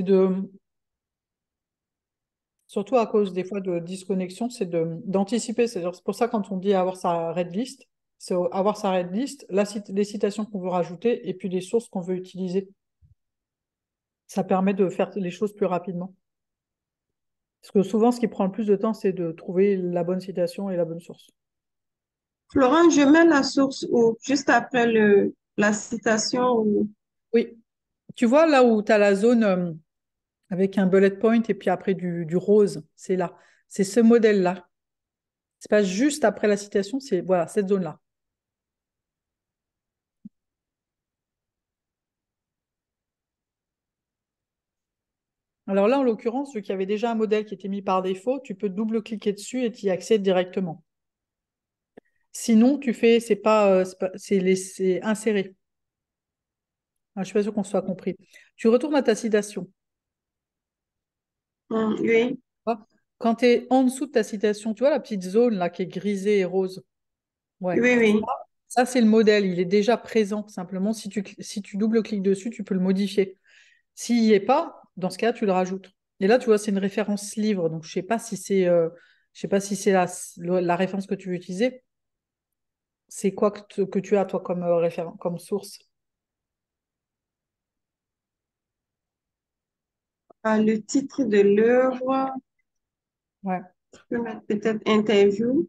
surtout à cause des fois de disconnexion, c'est d'anticiper. C'est pour ça quand on dit avoir sa red list, c'est avoir sa red list, les citations qu'on veut rajouter et puis les sources qu'on veut utiliser. Ça permet de faire les choses plus rapidement. Parce que souvent, ce qui prend le plus de temps, c'est de trouver la bonne citation et la bonne source. Florent, je mets la source où, juste après la citation ou... Oui. Tu vois là où tu as la zone avec un bullet point et puis après du rose, c'est là. C'est ce modèle-là. C'est pas juste après la citation, c'est voilà, cette zone-là. Alors là, en l'occurrence, vu qu'il y avait déjà un modèle qui était mis par défaut, tu peux double-cliquer dessus et tu y accèdes directement. Sinon, tu fais, c'est inséré. Ah, je ne suis pas sûre qu'on soit compris. Tu retournes à ta citation. Oui, Quand tu es en dessous de ta citation, tu vois la petite zone là qui est grisée et rose. Ouais. oui, oui. Ça, c'est le modèle. Il est déjà présent. Simplement, si tu double-cliques dessus, tu peux le modifier. S'il n'y est pas, dans ce cas, tu le rajoutes. Et là, tu vois, c'est une référence livre. Donc, je sais pas si c'est la référence que tu veux utiliser. C'est quoi que tu as, toi, comme référence, comme source? Le titre de l'œuvre, Ouais. je peux mettre peut-être interview.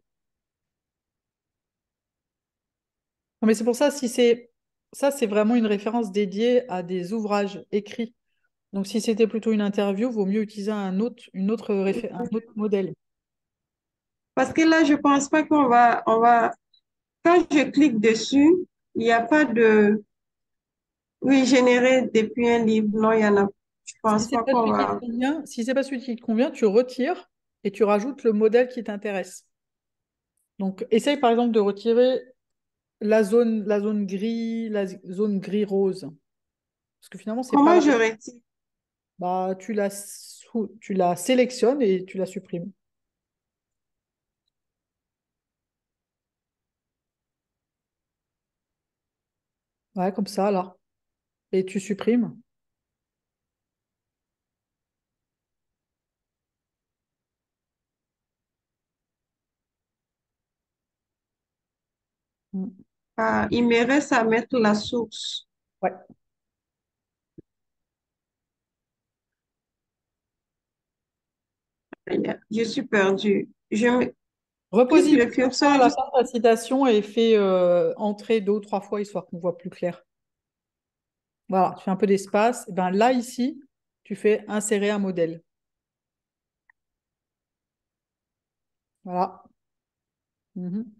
Non, mais c'est pour ça, ça, c'est vraiment une référence dédiée à des ouvrages écrits. Donc, si c'était plutôt une interview, vaut mieux utiliser un autre modèle. Parce que là, je pense pas quand je clique dessus, il n'y a pas de, oui, généré depuis un livre. Non, il y en a. Je Si pense c'est pas pas qu'on celui qui te va. convient, si c'est pas celui qui te convient, tu retires et tu rajoutes le modèle qui t'intéresse. Donc, essaye par exemple de retirer la zone gris-rose. Parce que finalement, c'est pas Comment la. je retire? Bah, tu la sélectionnes et tu la supprimes. Ouais, comme ça, là. Et tu supprimes. Mm. Il me reste à mettre la source. Ouais. Je suis perdue. Clique le Repositionne ça curseur à la juste. fin de ta citation et fais entrer 2 ou 3 fois, histoire qu'on voit plus clair. Voilà, tu fais un peu d'espace. Et ben là, ici, tu fais insérer un modèle. Voilà. Mhm.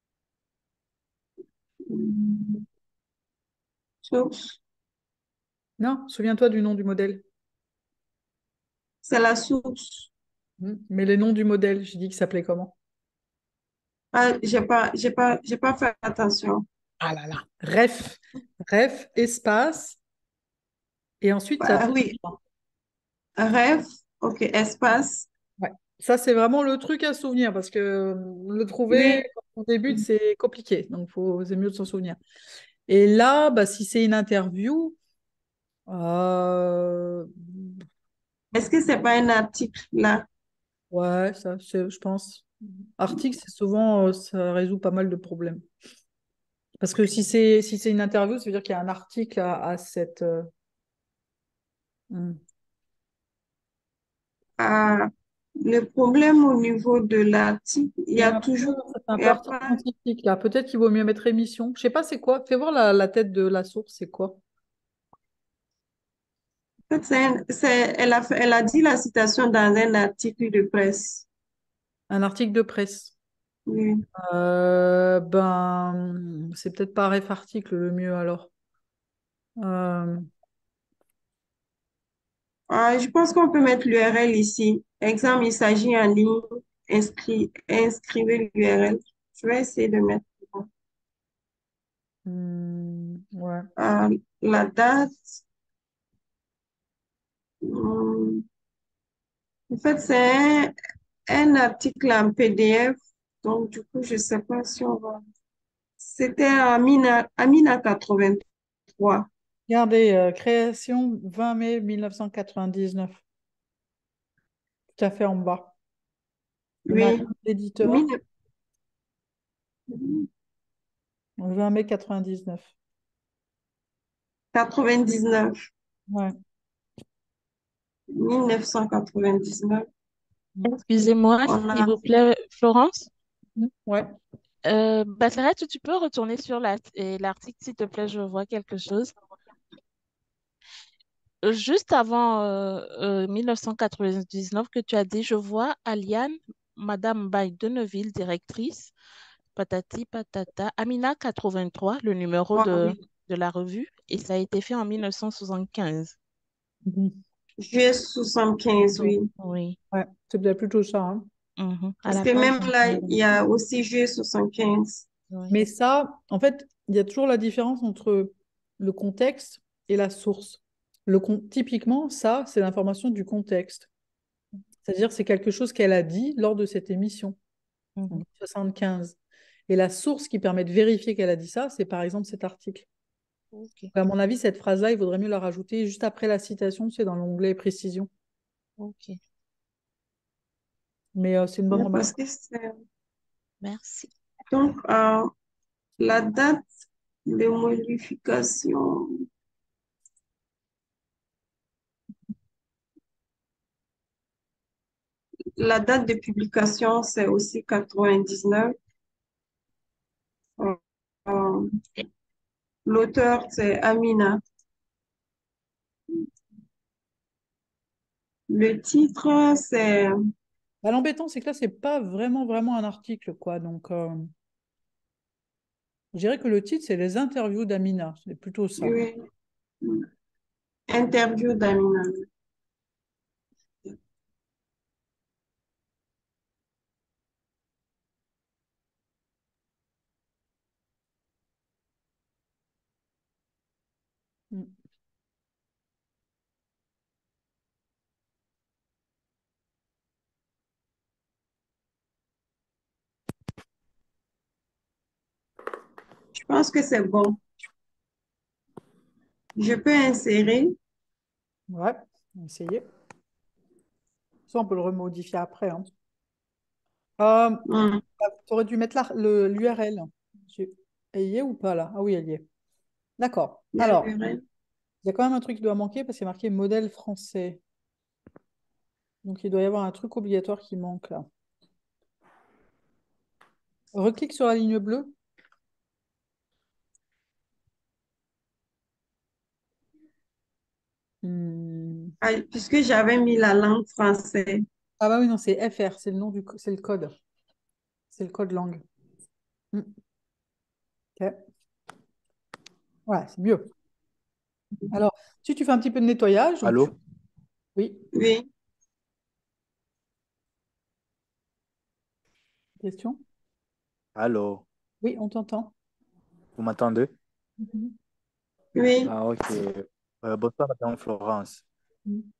Source. Non, souviens-toi du nom du modèle. C'est la source. Mais les noms du modèle, j'ai dit qu'il s'appelait comment? J'ai pas fait attention. Ah là là. Ref, espace, et ensuite, ça fait. Oui, rêve, ok, espace. Ouais. Ça, c'est vraiment le truc à se souvenir parce que le trouver Oui, quand on débute, c'est compliqué. Donc, c'est mieux de s'en souvenir. Et là, bah, si c'est une interview, euh, est-ce que c'est pas un article là? ouais, je pense. Article, c'est souvent, ça résout pas mal de problèmes. Parce que si c'est une interview, ça veut dire qu'il y a un article à cette. Hmm. Ah, le problème au niveau de l'article, Et c'est un il y peu a article pas, scientifique là. Peut-être qu'il vaut mieux mettre émission. Je sais pas c'est quoi. Fais voir la tête de la source, c'est quoi? en fait, elle a dit la citation dans un article de presse. Un article de presse. Oui. Ben, c'est peut-être pas ref article le mieux alors. Euh, Je pense qu'on peut mettre l'URL ici. Exemple, il s'agit en ligne, inscrivez l'URL. Je vais essayer de mettre ouais. la date. Hmm, En fait, c'est un article en PDF. Donc, du coup, je sais pas si on va. C'était à Mina 83. 23. Regardez, création 20 mai 1999. Tout à fait en bas. On a Oui, l'éditeur, 20 mai 99. 1999. Ouais. 1999. Excusez-moi, On s'il a, vous plaît, Florence. Ouais. Bachelet, tu peux retourner sur l'article, s'il te plaît, je vois quelque chose. Juste avant 1999 que tu as dit, je vois Aliane, Madame Baye de Neuville, directrice, patati patata, Amina 83, le numéro oui, de la revue, et ça a été fait en 1975. Mhm. juillet 75, Donc, oui. oui, Ouais, c'est bien plutôt ça, hein. à Parce la que page même là, il y 21. a aussi juillet 75. Oui. Mais ça, en fait, il y a toujours la différence entre le contexte et la source. Typiquement, ça, c'est l'information du contexte. C'est-à-dire, c'est quelque chose qu'elle a dit lors de cette émission, en Mhm. 75. Et la source qui permet de vérifier qu'elle a dit ça, c'est par exemple cet article. Ok, À mon avis, cette phrase-là, il vaudrait mieux la rajouter juste après la citation, c'est dans l'onglet précision. ok, Mais c'est une bonne Mais remarque. parce que c'est... merci. Donc, la date de modification, la date de publication, c'est aussi 99. Euh, euh, L'auteur, c'est Amina. Le titre, c'est... Bah, l'embêtant, c'est que là, c'est pas vraiment un article, quoi. Donc, je dirais que le titre, c'est les interviews d'Amina. C'est plutôt ça. Oui, interview d'Amina. Mm. Je pense que c'est bon. Je peux insérer. Ouais, on va essayer. Ça, on peut le remodifier après, hein. Hmm, Tu aurais dû mettre l'URL. Elle y est ou pas là? Ah oui, elle y est. D'accord. il y a Alors, l'URL. il y a quand même un truc qui doit manquer parce qu'il y a marqué modèle français. Donc, il doit y avoir un truc obligatoire qui manque là. Reclique sur la ligne bleue. Hmm. Ah, puisque j'avais mis la langue française. Ah bah oui, non, c'est FR, c'est c'est le code. C'est le code langue. Hmm. Ok. Ouais, c'est mieux. Alors, si tu fais un petit peu de nettoyage, donc Allô? oui, Oui, question. Allô? Oui, on t'entend. Vous m'entendez? Mhm. oui. Ah, ok. Bonsoir, Madame Florence. Mhm.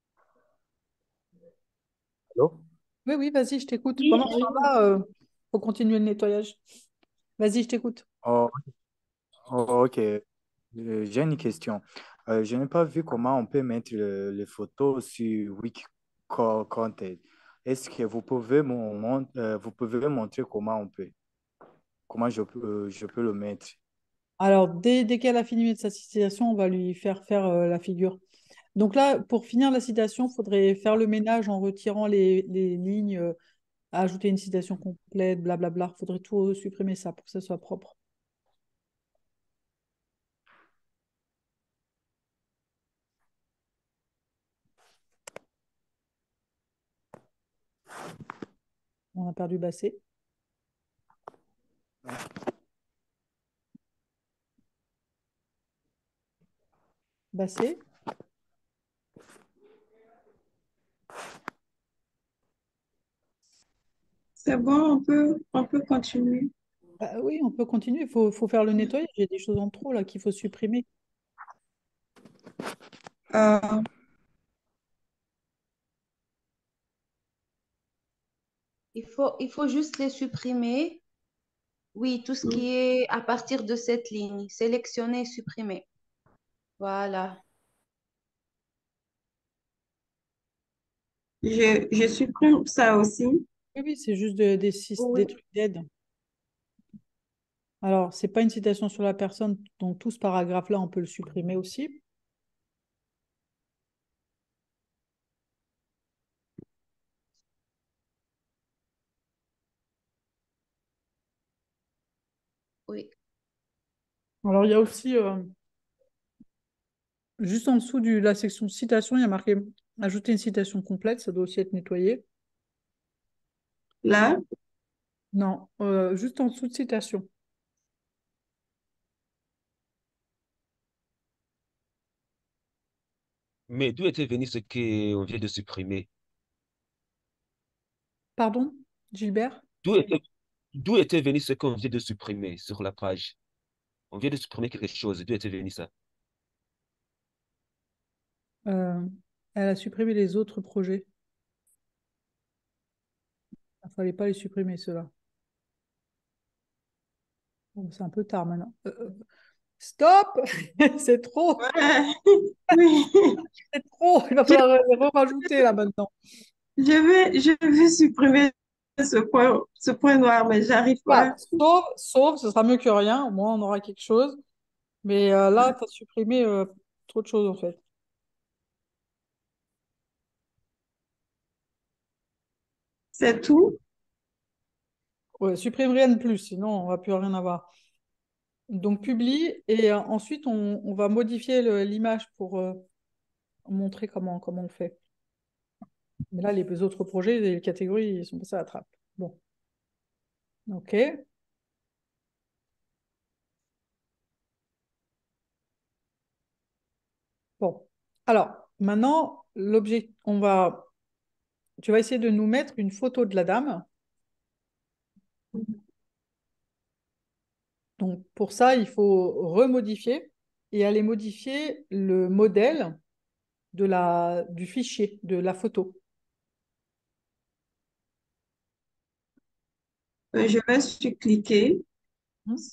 Allô? Oui, oui, vas-y, je t'écoute. Oui, Pendant ce temps-là, faut continuer le nettoyage. Vas-y, je t'écoute. Oh, ok. J'ai une question. Je n'ai pas vu comment on peut mettre les photos sur Content. Est-ce que vous pouvez montrer comment on peut, comment je peux le mettre? Alors, dès qu'elle a fini de sa citation, on va lui faire la figure. Donc là, pour finir la citation, il faudrait faire le ménage en retirant les lignes, ajouter une citation complète, blablabla. Il faudrait tout supprimer ça pour que ça soit propre. On a perdu Bassé. Bassé. C'est bon, on peut continuer. Bah oui, on peut continuer. Il faut faire le nettoyage. Il y a des choses en trop là qu'il faut supprimer. Euh, Il faut juste les supprimer. Oui, tout ce qui est à partir de cette ligne, sélectionner et supprimer. Voilà. Je supprime ça aussi. Oui, oui, c'est juste des Oui, trucs d'aide. Alors, c'est pas une citation sur la personne, donc tout ce paragraphe-là, on peut le supprimer aussi. oui. Alors, il y a aussi, juste en dessous de la section citation, il y a marqué ajouter une citation complète, ça doit aussi être nettoyé. Là, Non, juste en dessous de citation. Mais d'où était venu ce qu'on vient de supprimer? Pardon, Gilbert? D'où était, d'où était venu ce qu'on vient de supprimer sur la page? On vient de supprimer quelque chose. D'où était venu ça? Euh, Elle a supprimé les autres projets. Il ne fallait pas les supprimer, ceux-là. Bon, c'est un peu tard maintenant. Stop! C'est trop! ouais, oui. C'est trop! Il va Je, falloir rajouter là maintenant. je vais supprimer ce point noir, mais j'arrive Voilà. pas. Sauf, ce sera mieux que rien. Au moins, on aura quelque chose. Mais là, tu as supprimé trop de choses en fait. C'est tout. Ouais, supprime rien de plus, sinon on va plus rien avoir. Donc, publie et ensuite, on va modifier l'image pour montrer comment on fait. Mais là, les autres projets, les catégories, ils sont passés à la trappe. Bon, ok. Bon. Alors, maintenant, l'objet, tu vas essayer de nous mettre une photo de la dame. Donc, pour ça, il faut remodifier et aller modifier le modèle du fichier, de la photo. Je vais sur cliquer. Hmm.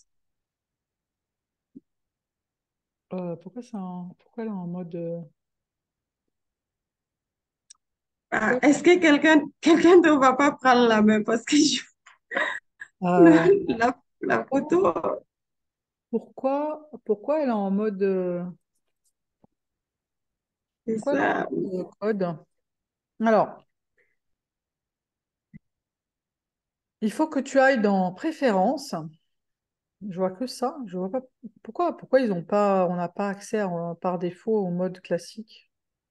Pourquoi elle est en mode... Ah, est-ce que quelqu'un ne va pas prendre la main parce que Euh, la photo, pourquoi elle est en mode... c'est pourquoi elle est ça. en mode code? Alors, il faut que tu ailles dans Préférences. Je vois que ça. Je vois pas pourquoi on n'a pas accès par défaut au mode classique.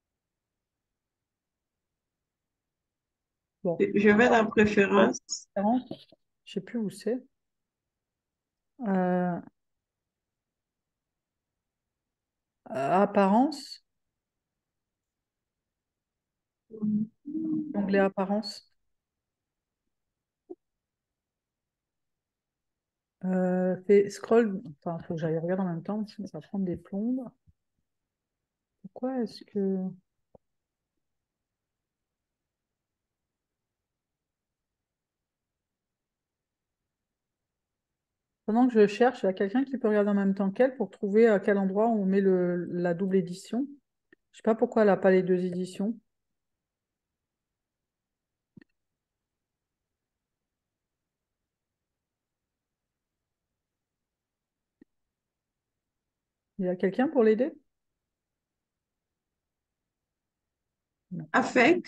Bon, Je vais dans préférence. Préférences, je sais plus où c'est. Euh, Apparence, onglet Apparence. Fais scroll. Enfin, faut que j'aille regarder en même temps, sinon ça va prendre des plombes. Pourquoi est-ce que... Pendant que je cherche, il y a quelqu'un qui peut regarder en même temps qu'elle pour trouver à quel endroit on met la double édition. Je sais pas pourquoi elle n'a pas les deux éditions. Il y a quelqu'un pour l'aider? Non. Affect.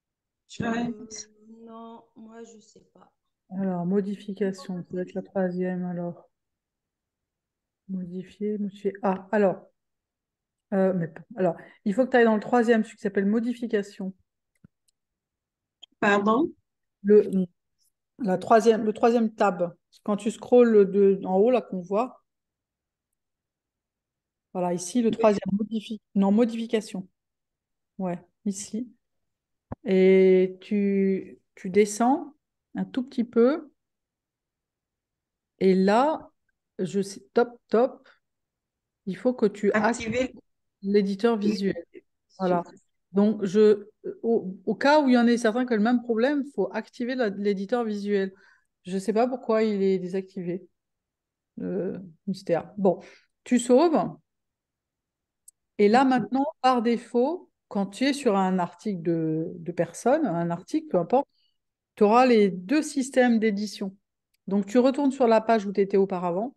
Non, moi, je sais pas. Alors, modification, ça va être la troisième alors. Modifier. Ah, alors, alors, il faut que tu ailles dans le troisième, celui qui s'appelle modification. Pardon? Le, le troisième tab. Quand tu scrolles en haut, là, qu'on voit, voilà, ici, le troisième, non, modification. Ouais, ici. Et tu descends un tout petit peu. Et là, top, il faut que tu actives Activer. l'éditeur visuel. Voilà. Donc, au cas où il y en ait certains qui ont le même problème, il faut activer l'éditeur visuel. Je ne sais pas pourquoi il est désactivé. Mystère. Bon, tu sauves. Et là, maintenant, par défaut, quand tu es sur un article de personne, un article, peu importe, tu auras les deux systèmes d'édition. Donc, tu retournes sur la page où tu étais auparavant.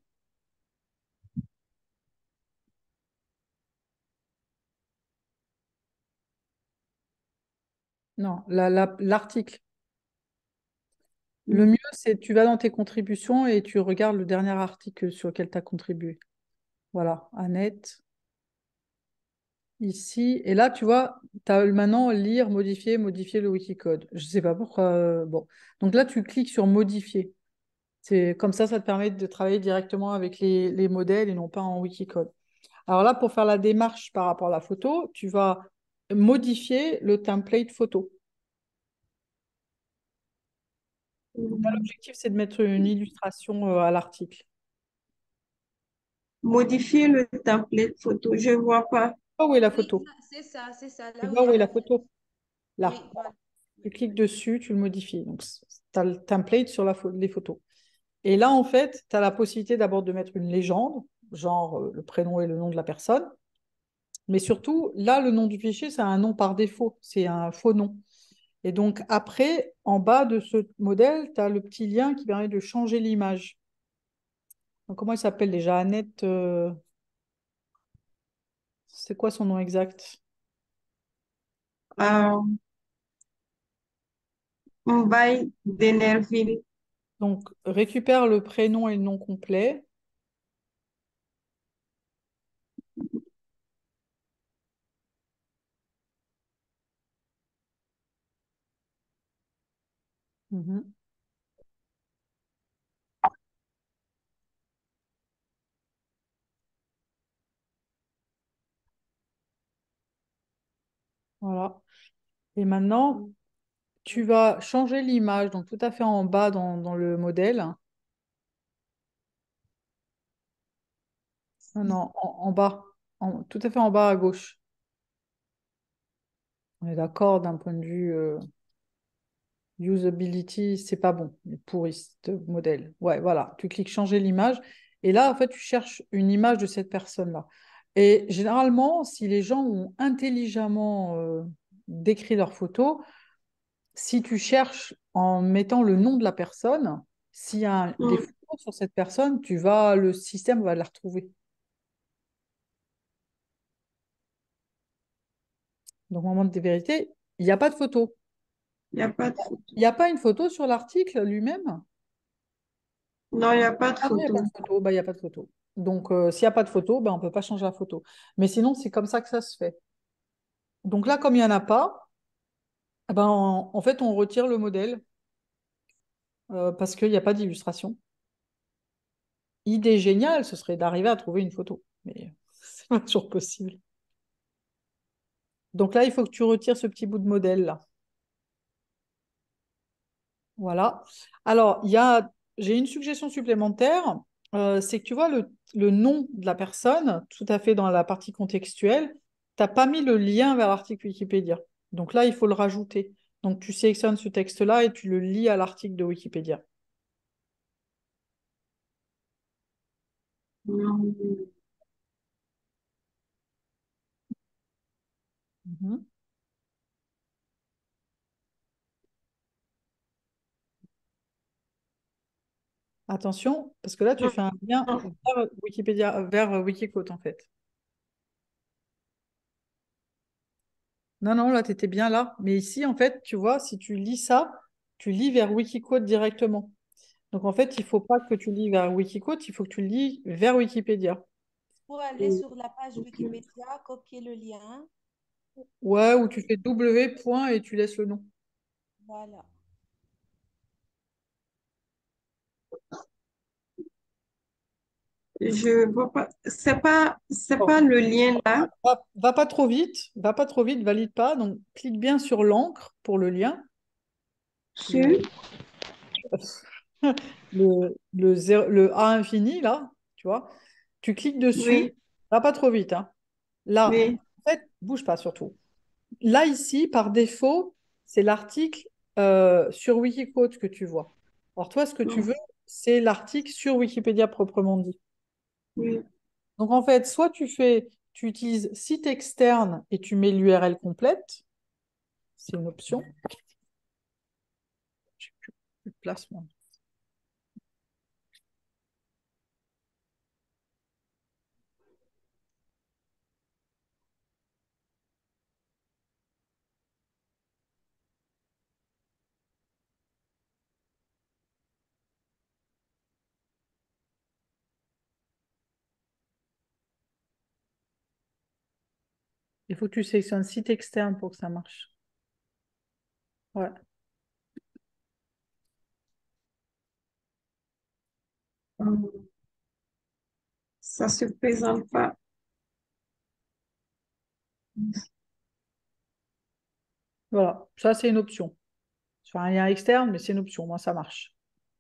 Non, l'article. Le mieux, c'est tu vas dans tes contributions et tu regardes le dernier article sur lequel tu as contribué. Voilà, Annette, ici. Et là, tu vois, tu as maintenant lire, modifier le Wikicode. Je ne sais pas pourquoi. Bon. Donc là, tu cliques sur modifier. C'est comme ça te permet de travailler directement avec les modèles et non pas en Wikicode. Alors là, pour faire la démarche par rapport à la photo, tu vas modifier le template photo. Donc là, l'objectif, c'est de mettre une illustration à l'article. Modifier le template photo, je ne vois pas. Où est la Oui, photo? c'est ça, c'est ça. Tu Là où vois il y où a est la... la photo? Là. Oui, voilà. Tu cliques dessus, tu le modifies. Donc, tu as le template sur les photos. Et là, en fait, tu as la possibilité d'abord de mettre une légende, genre le prénom et le nom de la personne. Mais surtout, là, le nom du fichier, c'est un nom par défaut. C'est un faux nom. Et donc, après, en bas de ce modèle, tu as le petit lien qui permet de changer l'image. Donc, comment il s'appelle déjà? Annette, c'est quoi son nom exact? Euh, Mbaye d'Enerville. Donc, récupère le prénom et le nom complet. Mhm. Voilà. Et maintenant, tu vas changer l'image, donc tout à fait en bas dans le modèle. Non, non, en bas, tout à fait en bas à gauche. On est d'accord d'un point de vue usability, c'est pas bon, il est pourri ce modèle. Ouais, voilà, tu cliques changer l'image et là, en fait, tu cherches une image de cette personne-là. Et généralement, si les gens ont intelligemment décrit leur photo, si tu cherches en mettant le nom de la personne, s'il y a des Mm. photos sur cette personne, le système va la retrouver. Donc, au moment de vérité, il n'y a pas de photo. Il n'y a pas de photo. Il n'y a pas une photo sur l'article lui-même? Non, il n'y a pas de Ah non, il n'y a pas photo. de photo. Bah, il n'y a pas de photo. Donc, s'il n'y a pas de photo, on ne peut pas changer la photo. Mais sinon, c'est comme ça que ça se fait. Donc là, comme il n'y en a pas, en fait, on retire le modèle parce qu'il n'y a pas d'illustration. Idée géniale, ce serait d'arriver à trouver une photo. Mais c'est pas toujours possible. Donc là, il faut que tu retires ce petit bout de modèle là. Voilà. Alors, j'ai une suggestion supplémentaire. C'est que tu vois le nom de la personne, tout à fait dans la partie contextuelle, tu n'as pas mis le lien vers l'article Wikipédia. Donc là, il faut le rajouter. Donc tu sélectionnes ce texte-là et tu le lis à l'article de Wikipédia. Mm. Mhm. Attention, parce que là, tu Non, fais un lien non, vers Wikipédia, vers Wikiquote en fait. Non, non, là, tu étais bien là. Mais ici, en fait, tu vois, si tu lis ça, tu lis vers Wikiquote directement. Donc, en fait, il ne faut pas que tu lis vers Wikiquote, il faut que tu lis vers Wikipédia. Pour aller Et- sur la page Wikipédia, copier le lien. Ouais, ou tu fais W point et tu laisses le nom. Voilà. je vois pas. C'est Bon, pas le lien là. va pas trop vite, valide pas. Donc, clique bien sur l'encre pour le lien. Sur. Le, le A infini, là, tu vois. Tu cliques dessus, Oui, va pas trop vite, hein. Là, oui. en fait, bouge pas surtout. Là, ici, par défaut, c'est l'article sur Wikiquote que tu vois. Alors, toi, ce que tu Mm. veux, c'est l'article sur Wikipédia proprement dit. Oui. Donc, en fait, soit tu utilises site externe et tu mets l'URL complète. C'est une option. J'ai plus de place, moi. Il faut que tu sélectionnes site externe pour que ça marche. Ouais. Ça se présente pas. Voilà, ça c'est une option. Sur un lien externe, mais c'est une option. Moi, ça marche.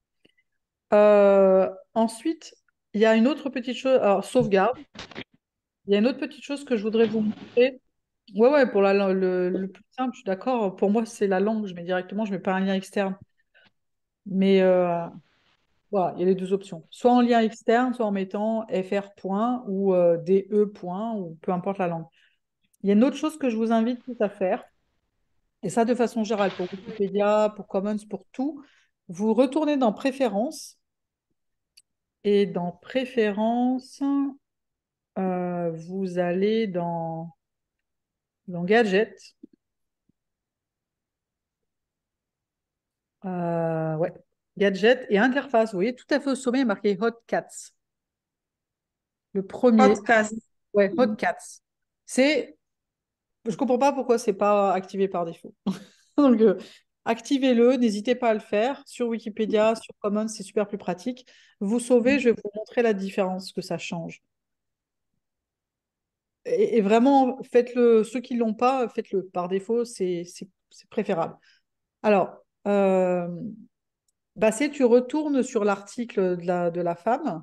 Ensuite, il y a une autre petite chose. Alors, sauvegarde. Il y a une autre petite chose que je voudrais vous montrer. Ouais, ouais, pour le plus simple, je suis d'accord. Pour moi, c'est la langue. Je mets directement, je mets pas un lien externe. Mais voilà, il y a les deux options. Soit en lien externe, soit en mettant fr point ou de point ou peu importe la langue. Il y a une autre chose que je vous invite tous à faire, et ça de façon générale pour Wikipédia, pour Commons, pour tout. Vous retournez dans Préférences et dans Préférences, vous allez dans Gadgets. Ouais. Gadget et interface. Vous voyez, tout à fait au sommet, il y a marqué Hotcats. Le premier. Podcast. Ouais, Hotcats. C'est. Je ne comprends pas pourquoi c'est pas activé par défaut. Donc, activez-le, n'hésitez pas à le faire. Sur Wikipédia, sur Commons, c'est super plus pratique. Vous sauvez, je vais vous montrer la différence que ça change. Et vraiment, faites-le. Ceux qui ne l'ont pas, faites-le. Par défaut, c'est préférable. Alors, Bassé, tu retournes sur l'article de la femme.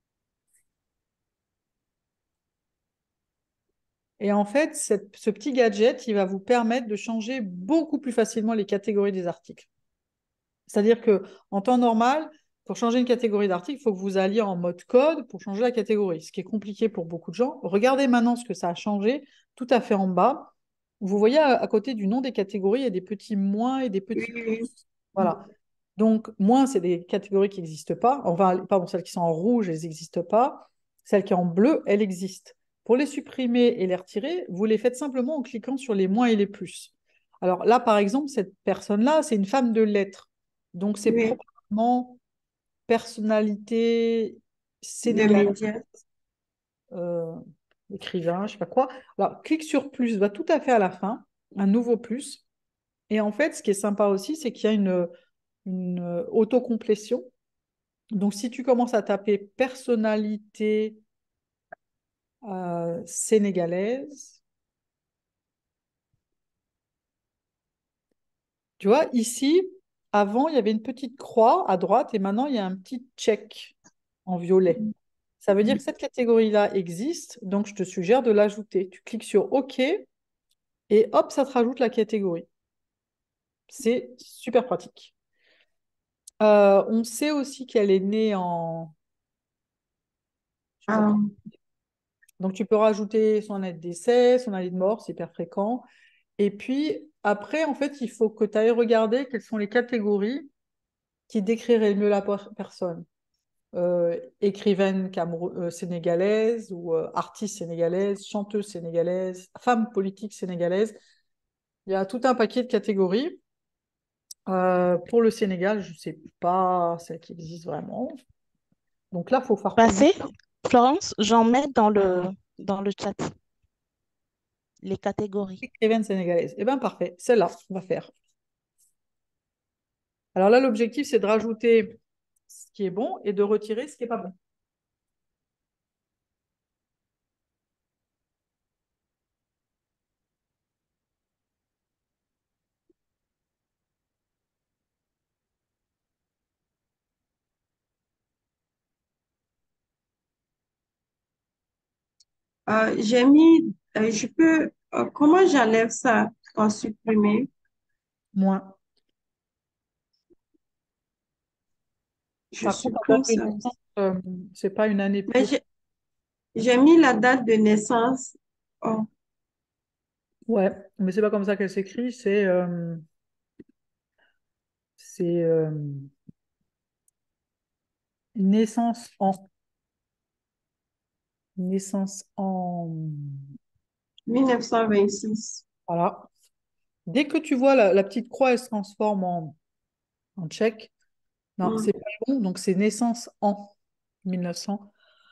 Et en fait, ce petit gadget, il va vous permettre de changer beaucoup plus facilement les catégories des articles. C'est-à-dire que en temps normal, pour changer une catégorie d'article, il faut que vous alliez en mode code pour changer la catégorie, ce qui est compliqué pour beaucoup de gens. Regardez maintenant ce que ça a changé, tout à fait en bas. Vous voyez à côté du nom des catégories, il y a des petits moins et des petits plus. Voilà. Donc, moins, c'est des catégories qui n'existent pas. Enfin, pardon, celles qui sont en rouge, elles n'existent pas. Celles qui sont en bleu, elles existent. Pour les supprimer et les retirer, vous les faites simplement en cliquant sur les moins et les plus. Alors là, par exemple, cette personne-là, c'est une femme de lettres. Donc, c'est Oui, probablement personnalité de sénégalaise, médias. euh, écrivain, je sais pas quoi. Alors, clique sur plus, va tout à fait à la fin, un nouveau plus. Et en fait, ce qui est sympa aussi, c'est qu'il y a une autocomplétion. Donc, si tu commences à taper personnalité sénégalaise, tu vois, ici, avant, il y avait une petite croix à droite et maintenant, il y a un petit check en violet. Ça veut dire que cette catégorie-là existe, donc je te suggère de l'ajouter. Tu cliques sur OK et hop, ça te rajoute la catégorie. C'est super pratique. On sait aussi qu'elle est née en... je sais pas Ah, comment. Donc, tu peux rajouter son année de décès, son année de mort, c'est hyper fréquent. Et puis, après, en fait, il faut que tu ailles regarder quelles sont les catégories qui décriraient mieux la personne. Écrivaine sénégalaise ou artiste sénégalaise, chanteuse sénégalaise, femme politique sénégalaise. Il y a tout un paquet de catégories. Pour le Sénégal, je ne sais pas celle qui existe vraiment. Donc là, il faut faire tourner. Passé, Florence, j'en mets dans le chat les catégories. Écrivaine sénégalaise. Eh bien, parfait. Celle-là, on va faire. Alors là, l'objectif, c'est de rajouter ce qui est bon et de retirer ce qui n'est pas bon. j'ai mis, comment j'enlève ça en supprimer? Moins. Je Par contre, la supprime date de ça aussi. naissance, c'est pas une année Mais pure. j'ai mis la date de naissance Oh, Ouais, mais c'est pas comme ça qu'elle s'écrit, c'est naissance en. Naissance en. 1926. Voilà. Dès que tu vois la petite croix, elle se transforme en tchèque. Non, Hmm. c'est pas bon, donc c'est naissance en 1900.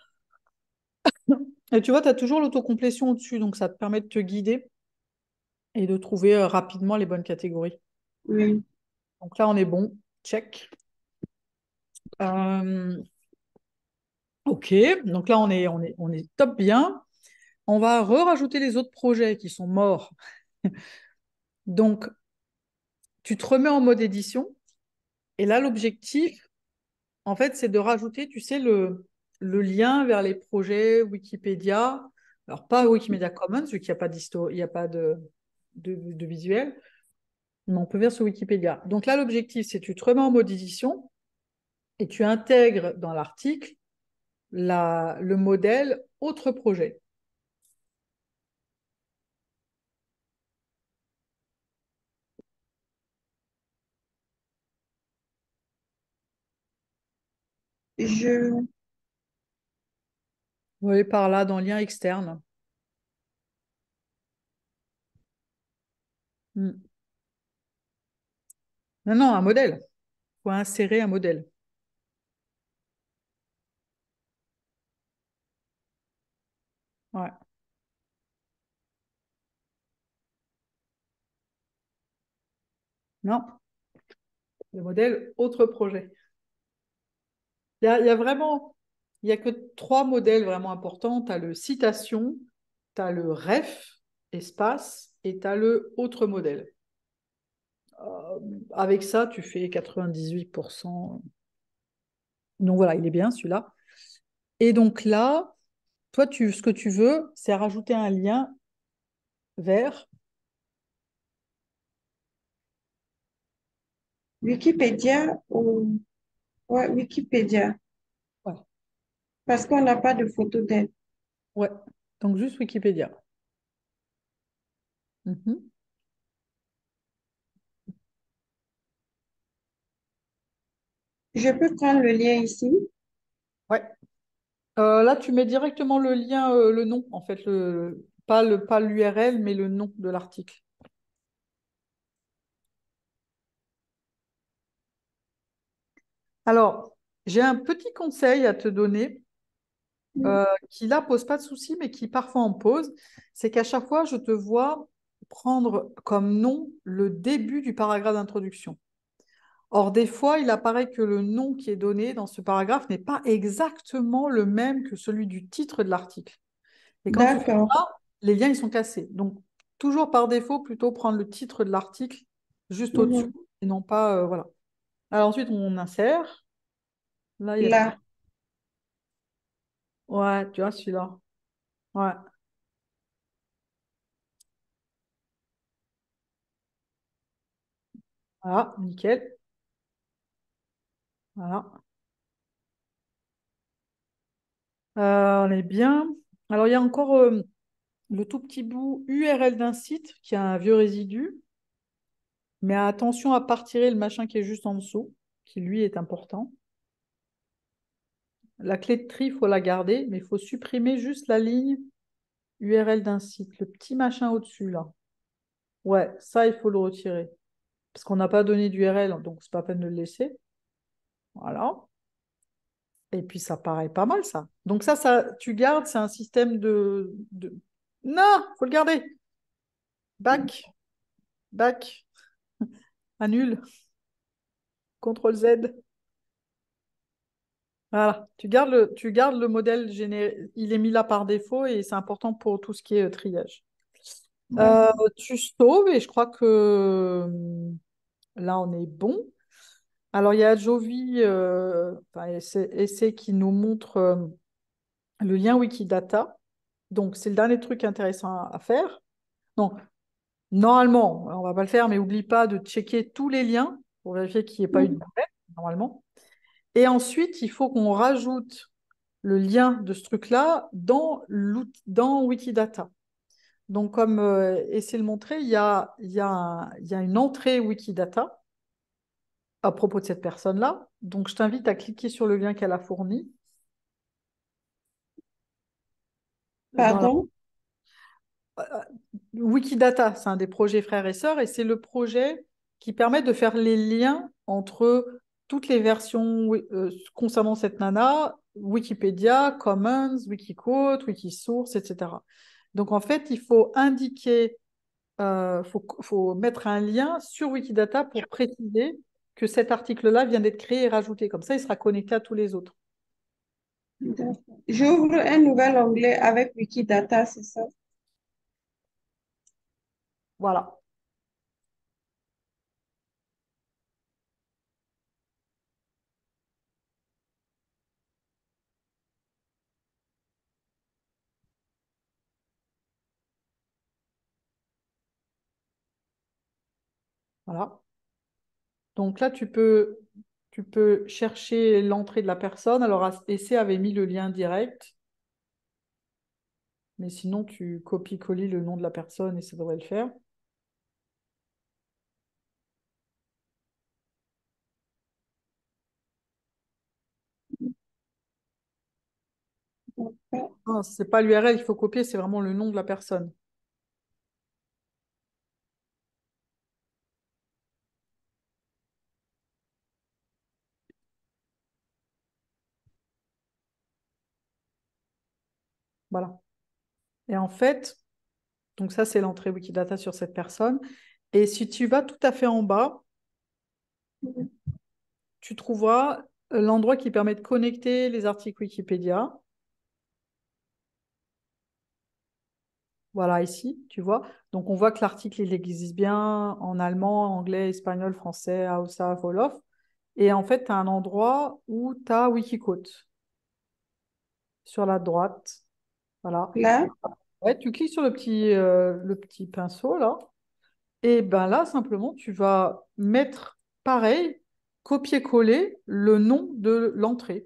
Et tu vois, tu as toujours l'autocomplétion au-dessus, donc ça te permet de te guider et de trouver rapidement les bonnes catégories. Oui. Donc là, on est bon. Check. Euh, ok, donc là, on est top bien. On va rajouter les autres projets qui sont morts. Donc, tu te remets en mode édition. Et là, l'objectif, en fait, c'est de rajouter, tu sais, le lien vers les projets Wikipédia. Alors, pas Wikimedia Commons, vu qu'il n'y a pas il n'y a pas de visuel, mais on peut vers sur Wikipédia. Donc là, l'objectif, c'est que tu te remets en mode édition et tu intègres dans l'article le modèle autre projet. Je, Vous voyez par là, dans lien externe. Hmm. Non, non, un modèle. Il faut insérer un modèle. Ouais. Non, le modèle autre projet. Il y a vraiment, il n'y a que trois modèles vraiment importants. Tu as le citation, tu as le ref, espace, et tu as le autre modèle. Avec ça, tu fais 98%. Donc voilà, il est bien celui-là. Et donc là, toi, ce que tu veux, c'est rajouter un lien vers. Wikipédia ou ouais, Wikipédia, Ouais, parce qu'on n'a pas de photo d'elle. ouais. Donc juste Wikipédia. Mhm. Je peux prendre le lien ici. Ouais. Là, tu mets directement le lien, le nom, en fait, pas l'URL, mais le nom de l'article. Alors, j'ai un petit conseil à te donner qui là pose pas de souci, mais qui parfois en pose. C'est qu'à chaque fois, je te vois prendre comme nom le début du paragraphe d'introduction. Or, des fois, il apparaît que le nom qui est donné dans ce paragraphe n'est pas exactement le même que celui du titre de l'article. Et quand tu fais D'accord. ça, les liens ils sont cassés. Donc, toujours par défaut, plutôt prendre le titre de l'article juste au-dessus Mhm. et non pas. Voilà. Alors, ensuite, on insère. Là, il y a. Là, Ouais, tu vois celui-là. Ouais. Voilà, nickel. Voilà. On est bien. Alors, il y a encore le tout petit bout URL d'un site qui a un vieux résidu. Mais attention à pas retirer le machin qui est juste en dessous, qui lui est important. La clé de tri, il faut la garder, mais il faut supprimer juste la ligne URL d'un site, le petit machin au-dessus là. Ouais, ça, il faut le retirer. Parce qu'on n'a pas donné d'URL, donc c'est pas la peine de le laisser. Voilà. Et puis ça paraît pas mal ça. Donc ça tu gardes, c'est un système de. Non, faut le garder. Back, back, annule, CTRL Z. Voilà, tu gardes le modèle il est mis là par défaut et c'est important pour tout ce qui est triage. d'accord. Tu sauves et je crois que là on est bon. Alors il y a Jovi, enfin, essai qui nous montre le lien Wikidata. Donc c'est le dernier truc intéressant à faire. Donc normalement, on va pas le faire, mais oublie pas de checker tous les liens pour vérifier qu'il n'y ait pas eu de Mhm. boulet, normalement. Et ensuite, il faut qu'on rajoute le lien de ce truc-là dans Wikidata. Donc, comme essaie de le montrer, il y a une entrée Wikidata à propos de cette personne-là. Donc, je t'invite à cliquer sur le lien qu'elle a fourni. Pardon? Wikidata, c'est un des projets frères et sœurs, et c'est le projet qui permet de faire les liens entre toutes les versions concernant cette nana, Wikipédia, Commons, Wikiquote, Wikisource, etc. Donc, en fait, il faut indiquer, faut mettre un lien sur Wikidata pour préciser que cet article-là vient d'être créé et rajouté. Comme ça, il sera connecté à tous les autres. J'ouvre un nouvel onglet avec Wikidata, c'est ça? Voilà. Voilà. Donc là, tu peux chercher l'entrée de la personne. Alors, Essai avait mis le lien direct, mais sinon, tu copies-colles le nom de la personne et ça devrait le faire. Non, c'est pas l'URL qu'il faut copier, c'est vraiment le nom de la personne. Voilà. Et en fait, donc ça, c'est l'entrée Wikidata sur cette personne. Et si tu vas tout à fait en bas, tu trouveras l'endroit qui permet de connecter les articles Wikipédia. Voilà, ici, tu vois. Donc, on voit que l'article, il existe bien en allemand, anglais, espagnol, français, Hausa, Wolof. Et en fait, tu as un endroit où tu as Wikiquote sur la droite. Voilà. Là? Ouais, tu cliques sur le petit pinceau, là. Et ben là, simplement, tu vas mettre, pareil, copier-coller le nom de l'entrée.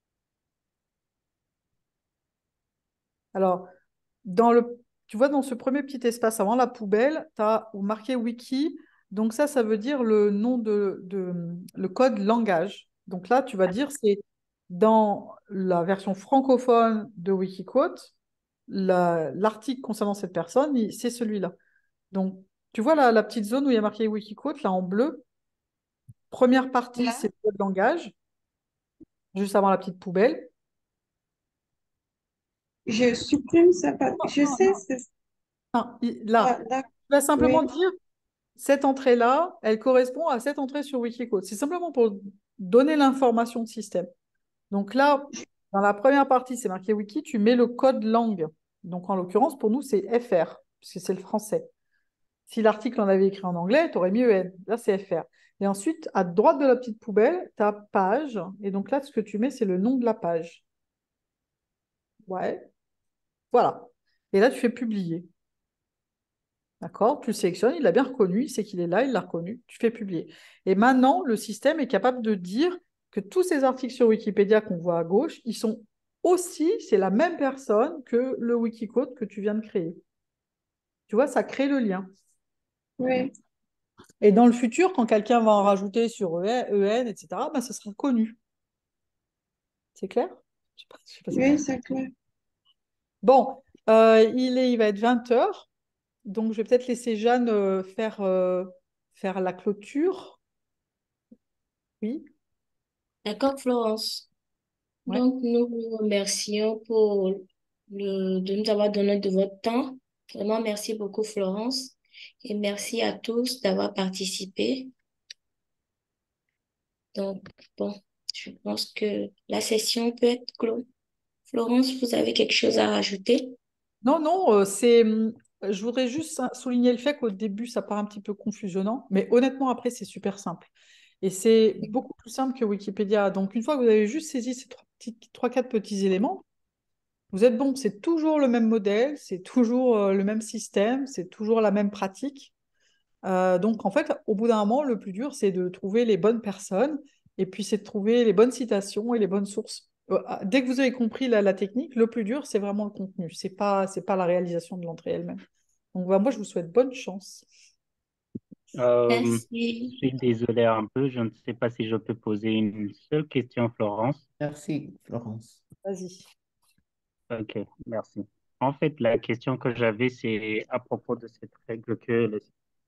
Alors, tu vois, dans ce premier petit espace avant la poubelle, tu as marqué Wiki. Donc ça veut dire le nom le code langage. Donc là, tu vas dire, c'est dans la version francophone de Wikiquote, l'article concernant cette personne, c'est celui-là. Donc, tu vois la petite zone où il y a marqué Wikiquote, là en bleu. Première partie, c'est le code langage, juste avant la petite poubelle. Je supprime ça. Je sais, c'est... Non, là, tu vas simplement Oui. dire cette entrée-là, elle correspond à cette entrée sur Wikiquote. C'est simplement pour donner l'information de système. Donc là, dans la première partie, c'est marqué Wiki, tu mets le code langue. Donc en l'occurrence, pour nous, c'est FR, puisque c'est le français. Si l'article en avait écrit en anglais, tu aurais mis EN. Là, c'est FR. Et ensuite, à droite de la petite poubelle, tu as page. Et donc là, ce que tu mets, c'est le nom de la page. Ouais. Voilà. Et là, tu fais publier. D'accord? Tu le sélectionnes, il l'a bien reconnu, il sait qu'il est là, il l'a reconnu, tu fais publier. Et maintenant, le système est capable de dire que tous ces articles sur Wikipédia qu'on voit à gauche, ils sont aussi, c'est la même personne que le Wikicode que tu viens de créer. Tu vois, ça crée le lien. Oui. Et dans le futur, quand quelqu'un va en rajouter sur EN, etc., ben, ça sera connu. C'est clair? Je sais pas si Oui, c'est clair. Bon, il va être 20 heures. Donc, je vais peut-être laisser Jeanne faire la clôture. Oui. D'accord, Florence. Ouais. Donc, nous vous remercions de nous avoir donné de votre temps. Vraiment, merci beaucoup, Florence. Et merci à tous d'avoir participé. Donc, bon, je pense que la session peut être close. Florence, vous avez quelque chose à rajouter? Non, non, je voudrais juste souligner le fait qu'au début, ça paraît un petit peu confusionnant, mais honnêtement, après, c'est super simple. Et c'est beaucoup plus simple que Wikipédia. Donc, une fois que vous avez juste saisi ces trois, quatre petits éléments, vous êtes bon. C'est toujours le même modèle, c'est toujours le même système, c'est toujours la même pratique. Donc, en fait, au bout d'un moment, le plus dur, c'est de trouver les bonnes personnes et puis c'est de trouver les bonnes citations et les bonnes sources. Dès que vous avez compris la technique, le plus dur, c'est vraiment le contenu. C'est pas la réalisation de l'entrée elle-même. Donc, bah, moi, je vous souhaite bonne chance. Je Merci. suis désolé un peu, je ne sais pas si je peux poser une seule question, Florence. Merci, Florence. Vas-y. Ok, merci. En fait, la question que j'avais, c'est à propos de cette règle que les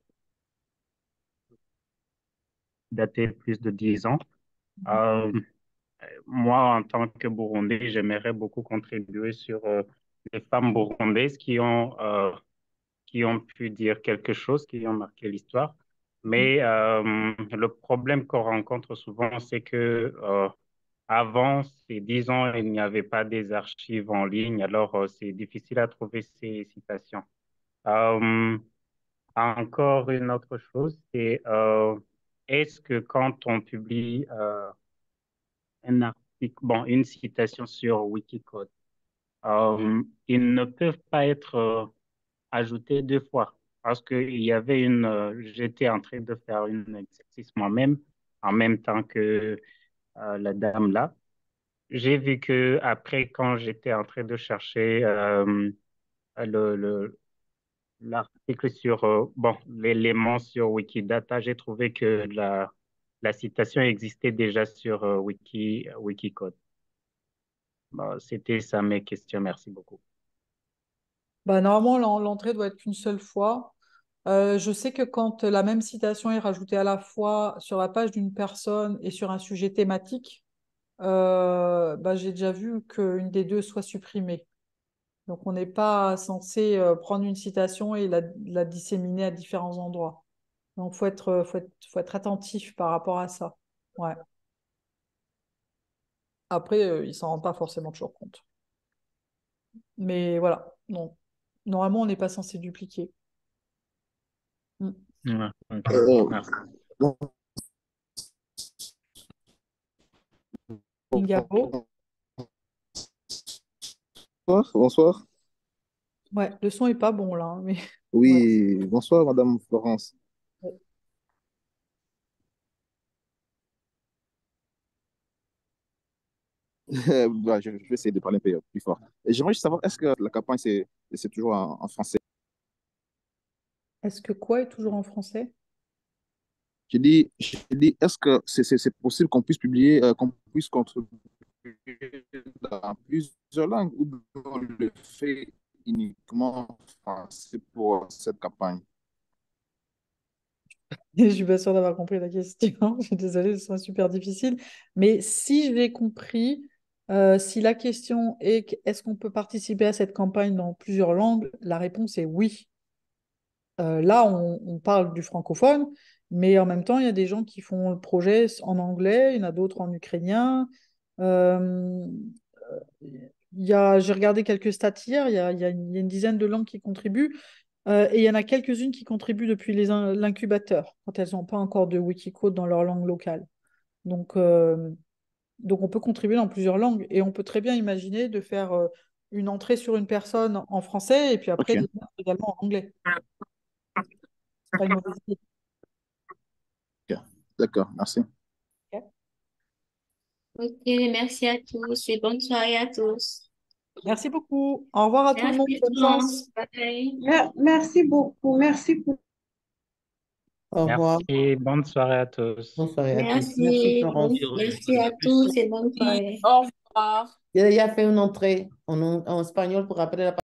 dater plus de 10 ans. Euh, Moi, en tant que Burundais, j'aimerais beaucoup contribuer sur les femmes burundaises qui ont pu dire quelque chose, qui ont marqué l'histoire. Mais le problème qu'on rencontre souvent, c'est que avant ces 10 ans, il n'y avait pas des archives en ligne, alors c'est difficile à trouver ces citations. Euh, Encore une autre chose, c'est est-ce que quand on publie un article, bon, une citation sur Wikicode, ils ne peuvent pas être ajoutés deux fois parce qu'il y avait j'étais en train de faire un exercice moi-même en même temps que la dame là. J'ai vu que après, quand j'étais en train de chercher le, le- l'article sur, bon, l'élément sur Wikidata, j'ai trouvé que la citation existait déjà sur Wikicode. Bon, c'était ça mes questions. Merci beaucoup. Bah, normalement, l'entrée doit être qu'une seule fois. Je sais que quand la même citation est rajoutée à la fois sur la page d'une personne et sur un sujet thématique, bah, j'ai déjà vu qu'une des deux soit supprimée. Donc, on n'est pas censé prendre une citation et la disséminer à différents endroits. Donc, faut être attentif par rapport à ça. Ouais. Après, ils ne s'en rendent pas forcément toujours compte. Mais voilà, non. Normalement, on n'est pas censé dupliquer. Mm. Ouais, ok. Merci. Ingabo. Bonsoir, bonsoir. Ouais, le son est pas bon là, hein, mais ouais. Oui, bonsoir, Madame Florence. Bah, je vais essayer de parler un peu plus fort. Et j'aimerais juste savoir, est-ce que la campagne, c'est toujours en français? Est-ce que quoi est toujours en français? Je dis, est-ce que c'est possible qu'on puisse publier, qu'on puisse contribuer dans plusieurs langues ou on le fait uniquement en français pour cette campagne? Je suis pas sûre d'avoir compris la question. Je suis désolée, c'est super difficile. Mais si j'ai compris, si la question est est-ce qu'on peut participer à cette campagne dans plusieurs langues, la réponse est oui. Là, on parle du francophone, mais en même temps, il y a des gens qui font le projet en anglais, il y en a d'autres en ukrainien. Euh, j'ai regardé quelques stats hier, il y a une dizaine de langues qui contribuent, et il y en a quelques-unes qui contribuent depuis l'incubateur, quand elles n'ont pas encore de Wikicode dans leur langue locale. Donc, on peut contribuer dans plusieurs langues, et on peut très bien imaginer de faire une entrée sur une personne en français, et puis après, Ok, les autres également en anglais. C'est pas une mauvaise idée. ok. D'accord, merci. Ok, merci à tous et bonne soirée à tous. Merci beaucoup. Au revoir à tout le monde. Merci Bonne chance. Florence. Bye. Merci beaucoup. Merci pour Au revoir. Merci. Bonne soirée à tous. Bonne soirée à tous. Merci, Merci. Florence. Merci à tous et bonne Oui, soirée. au revoir. J'ai déjà fait une entrée en espagnol pour rappeler la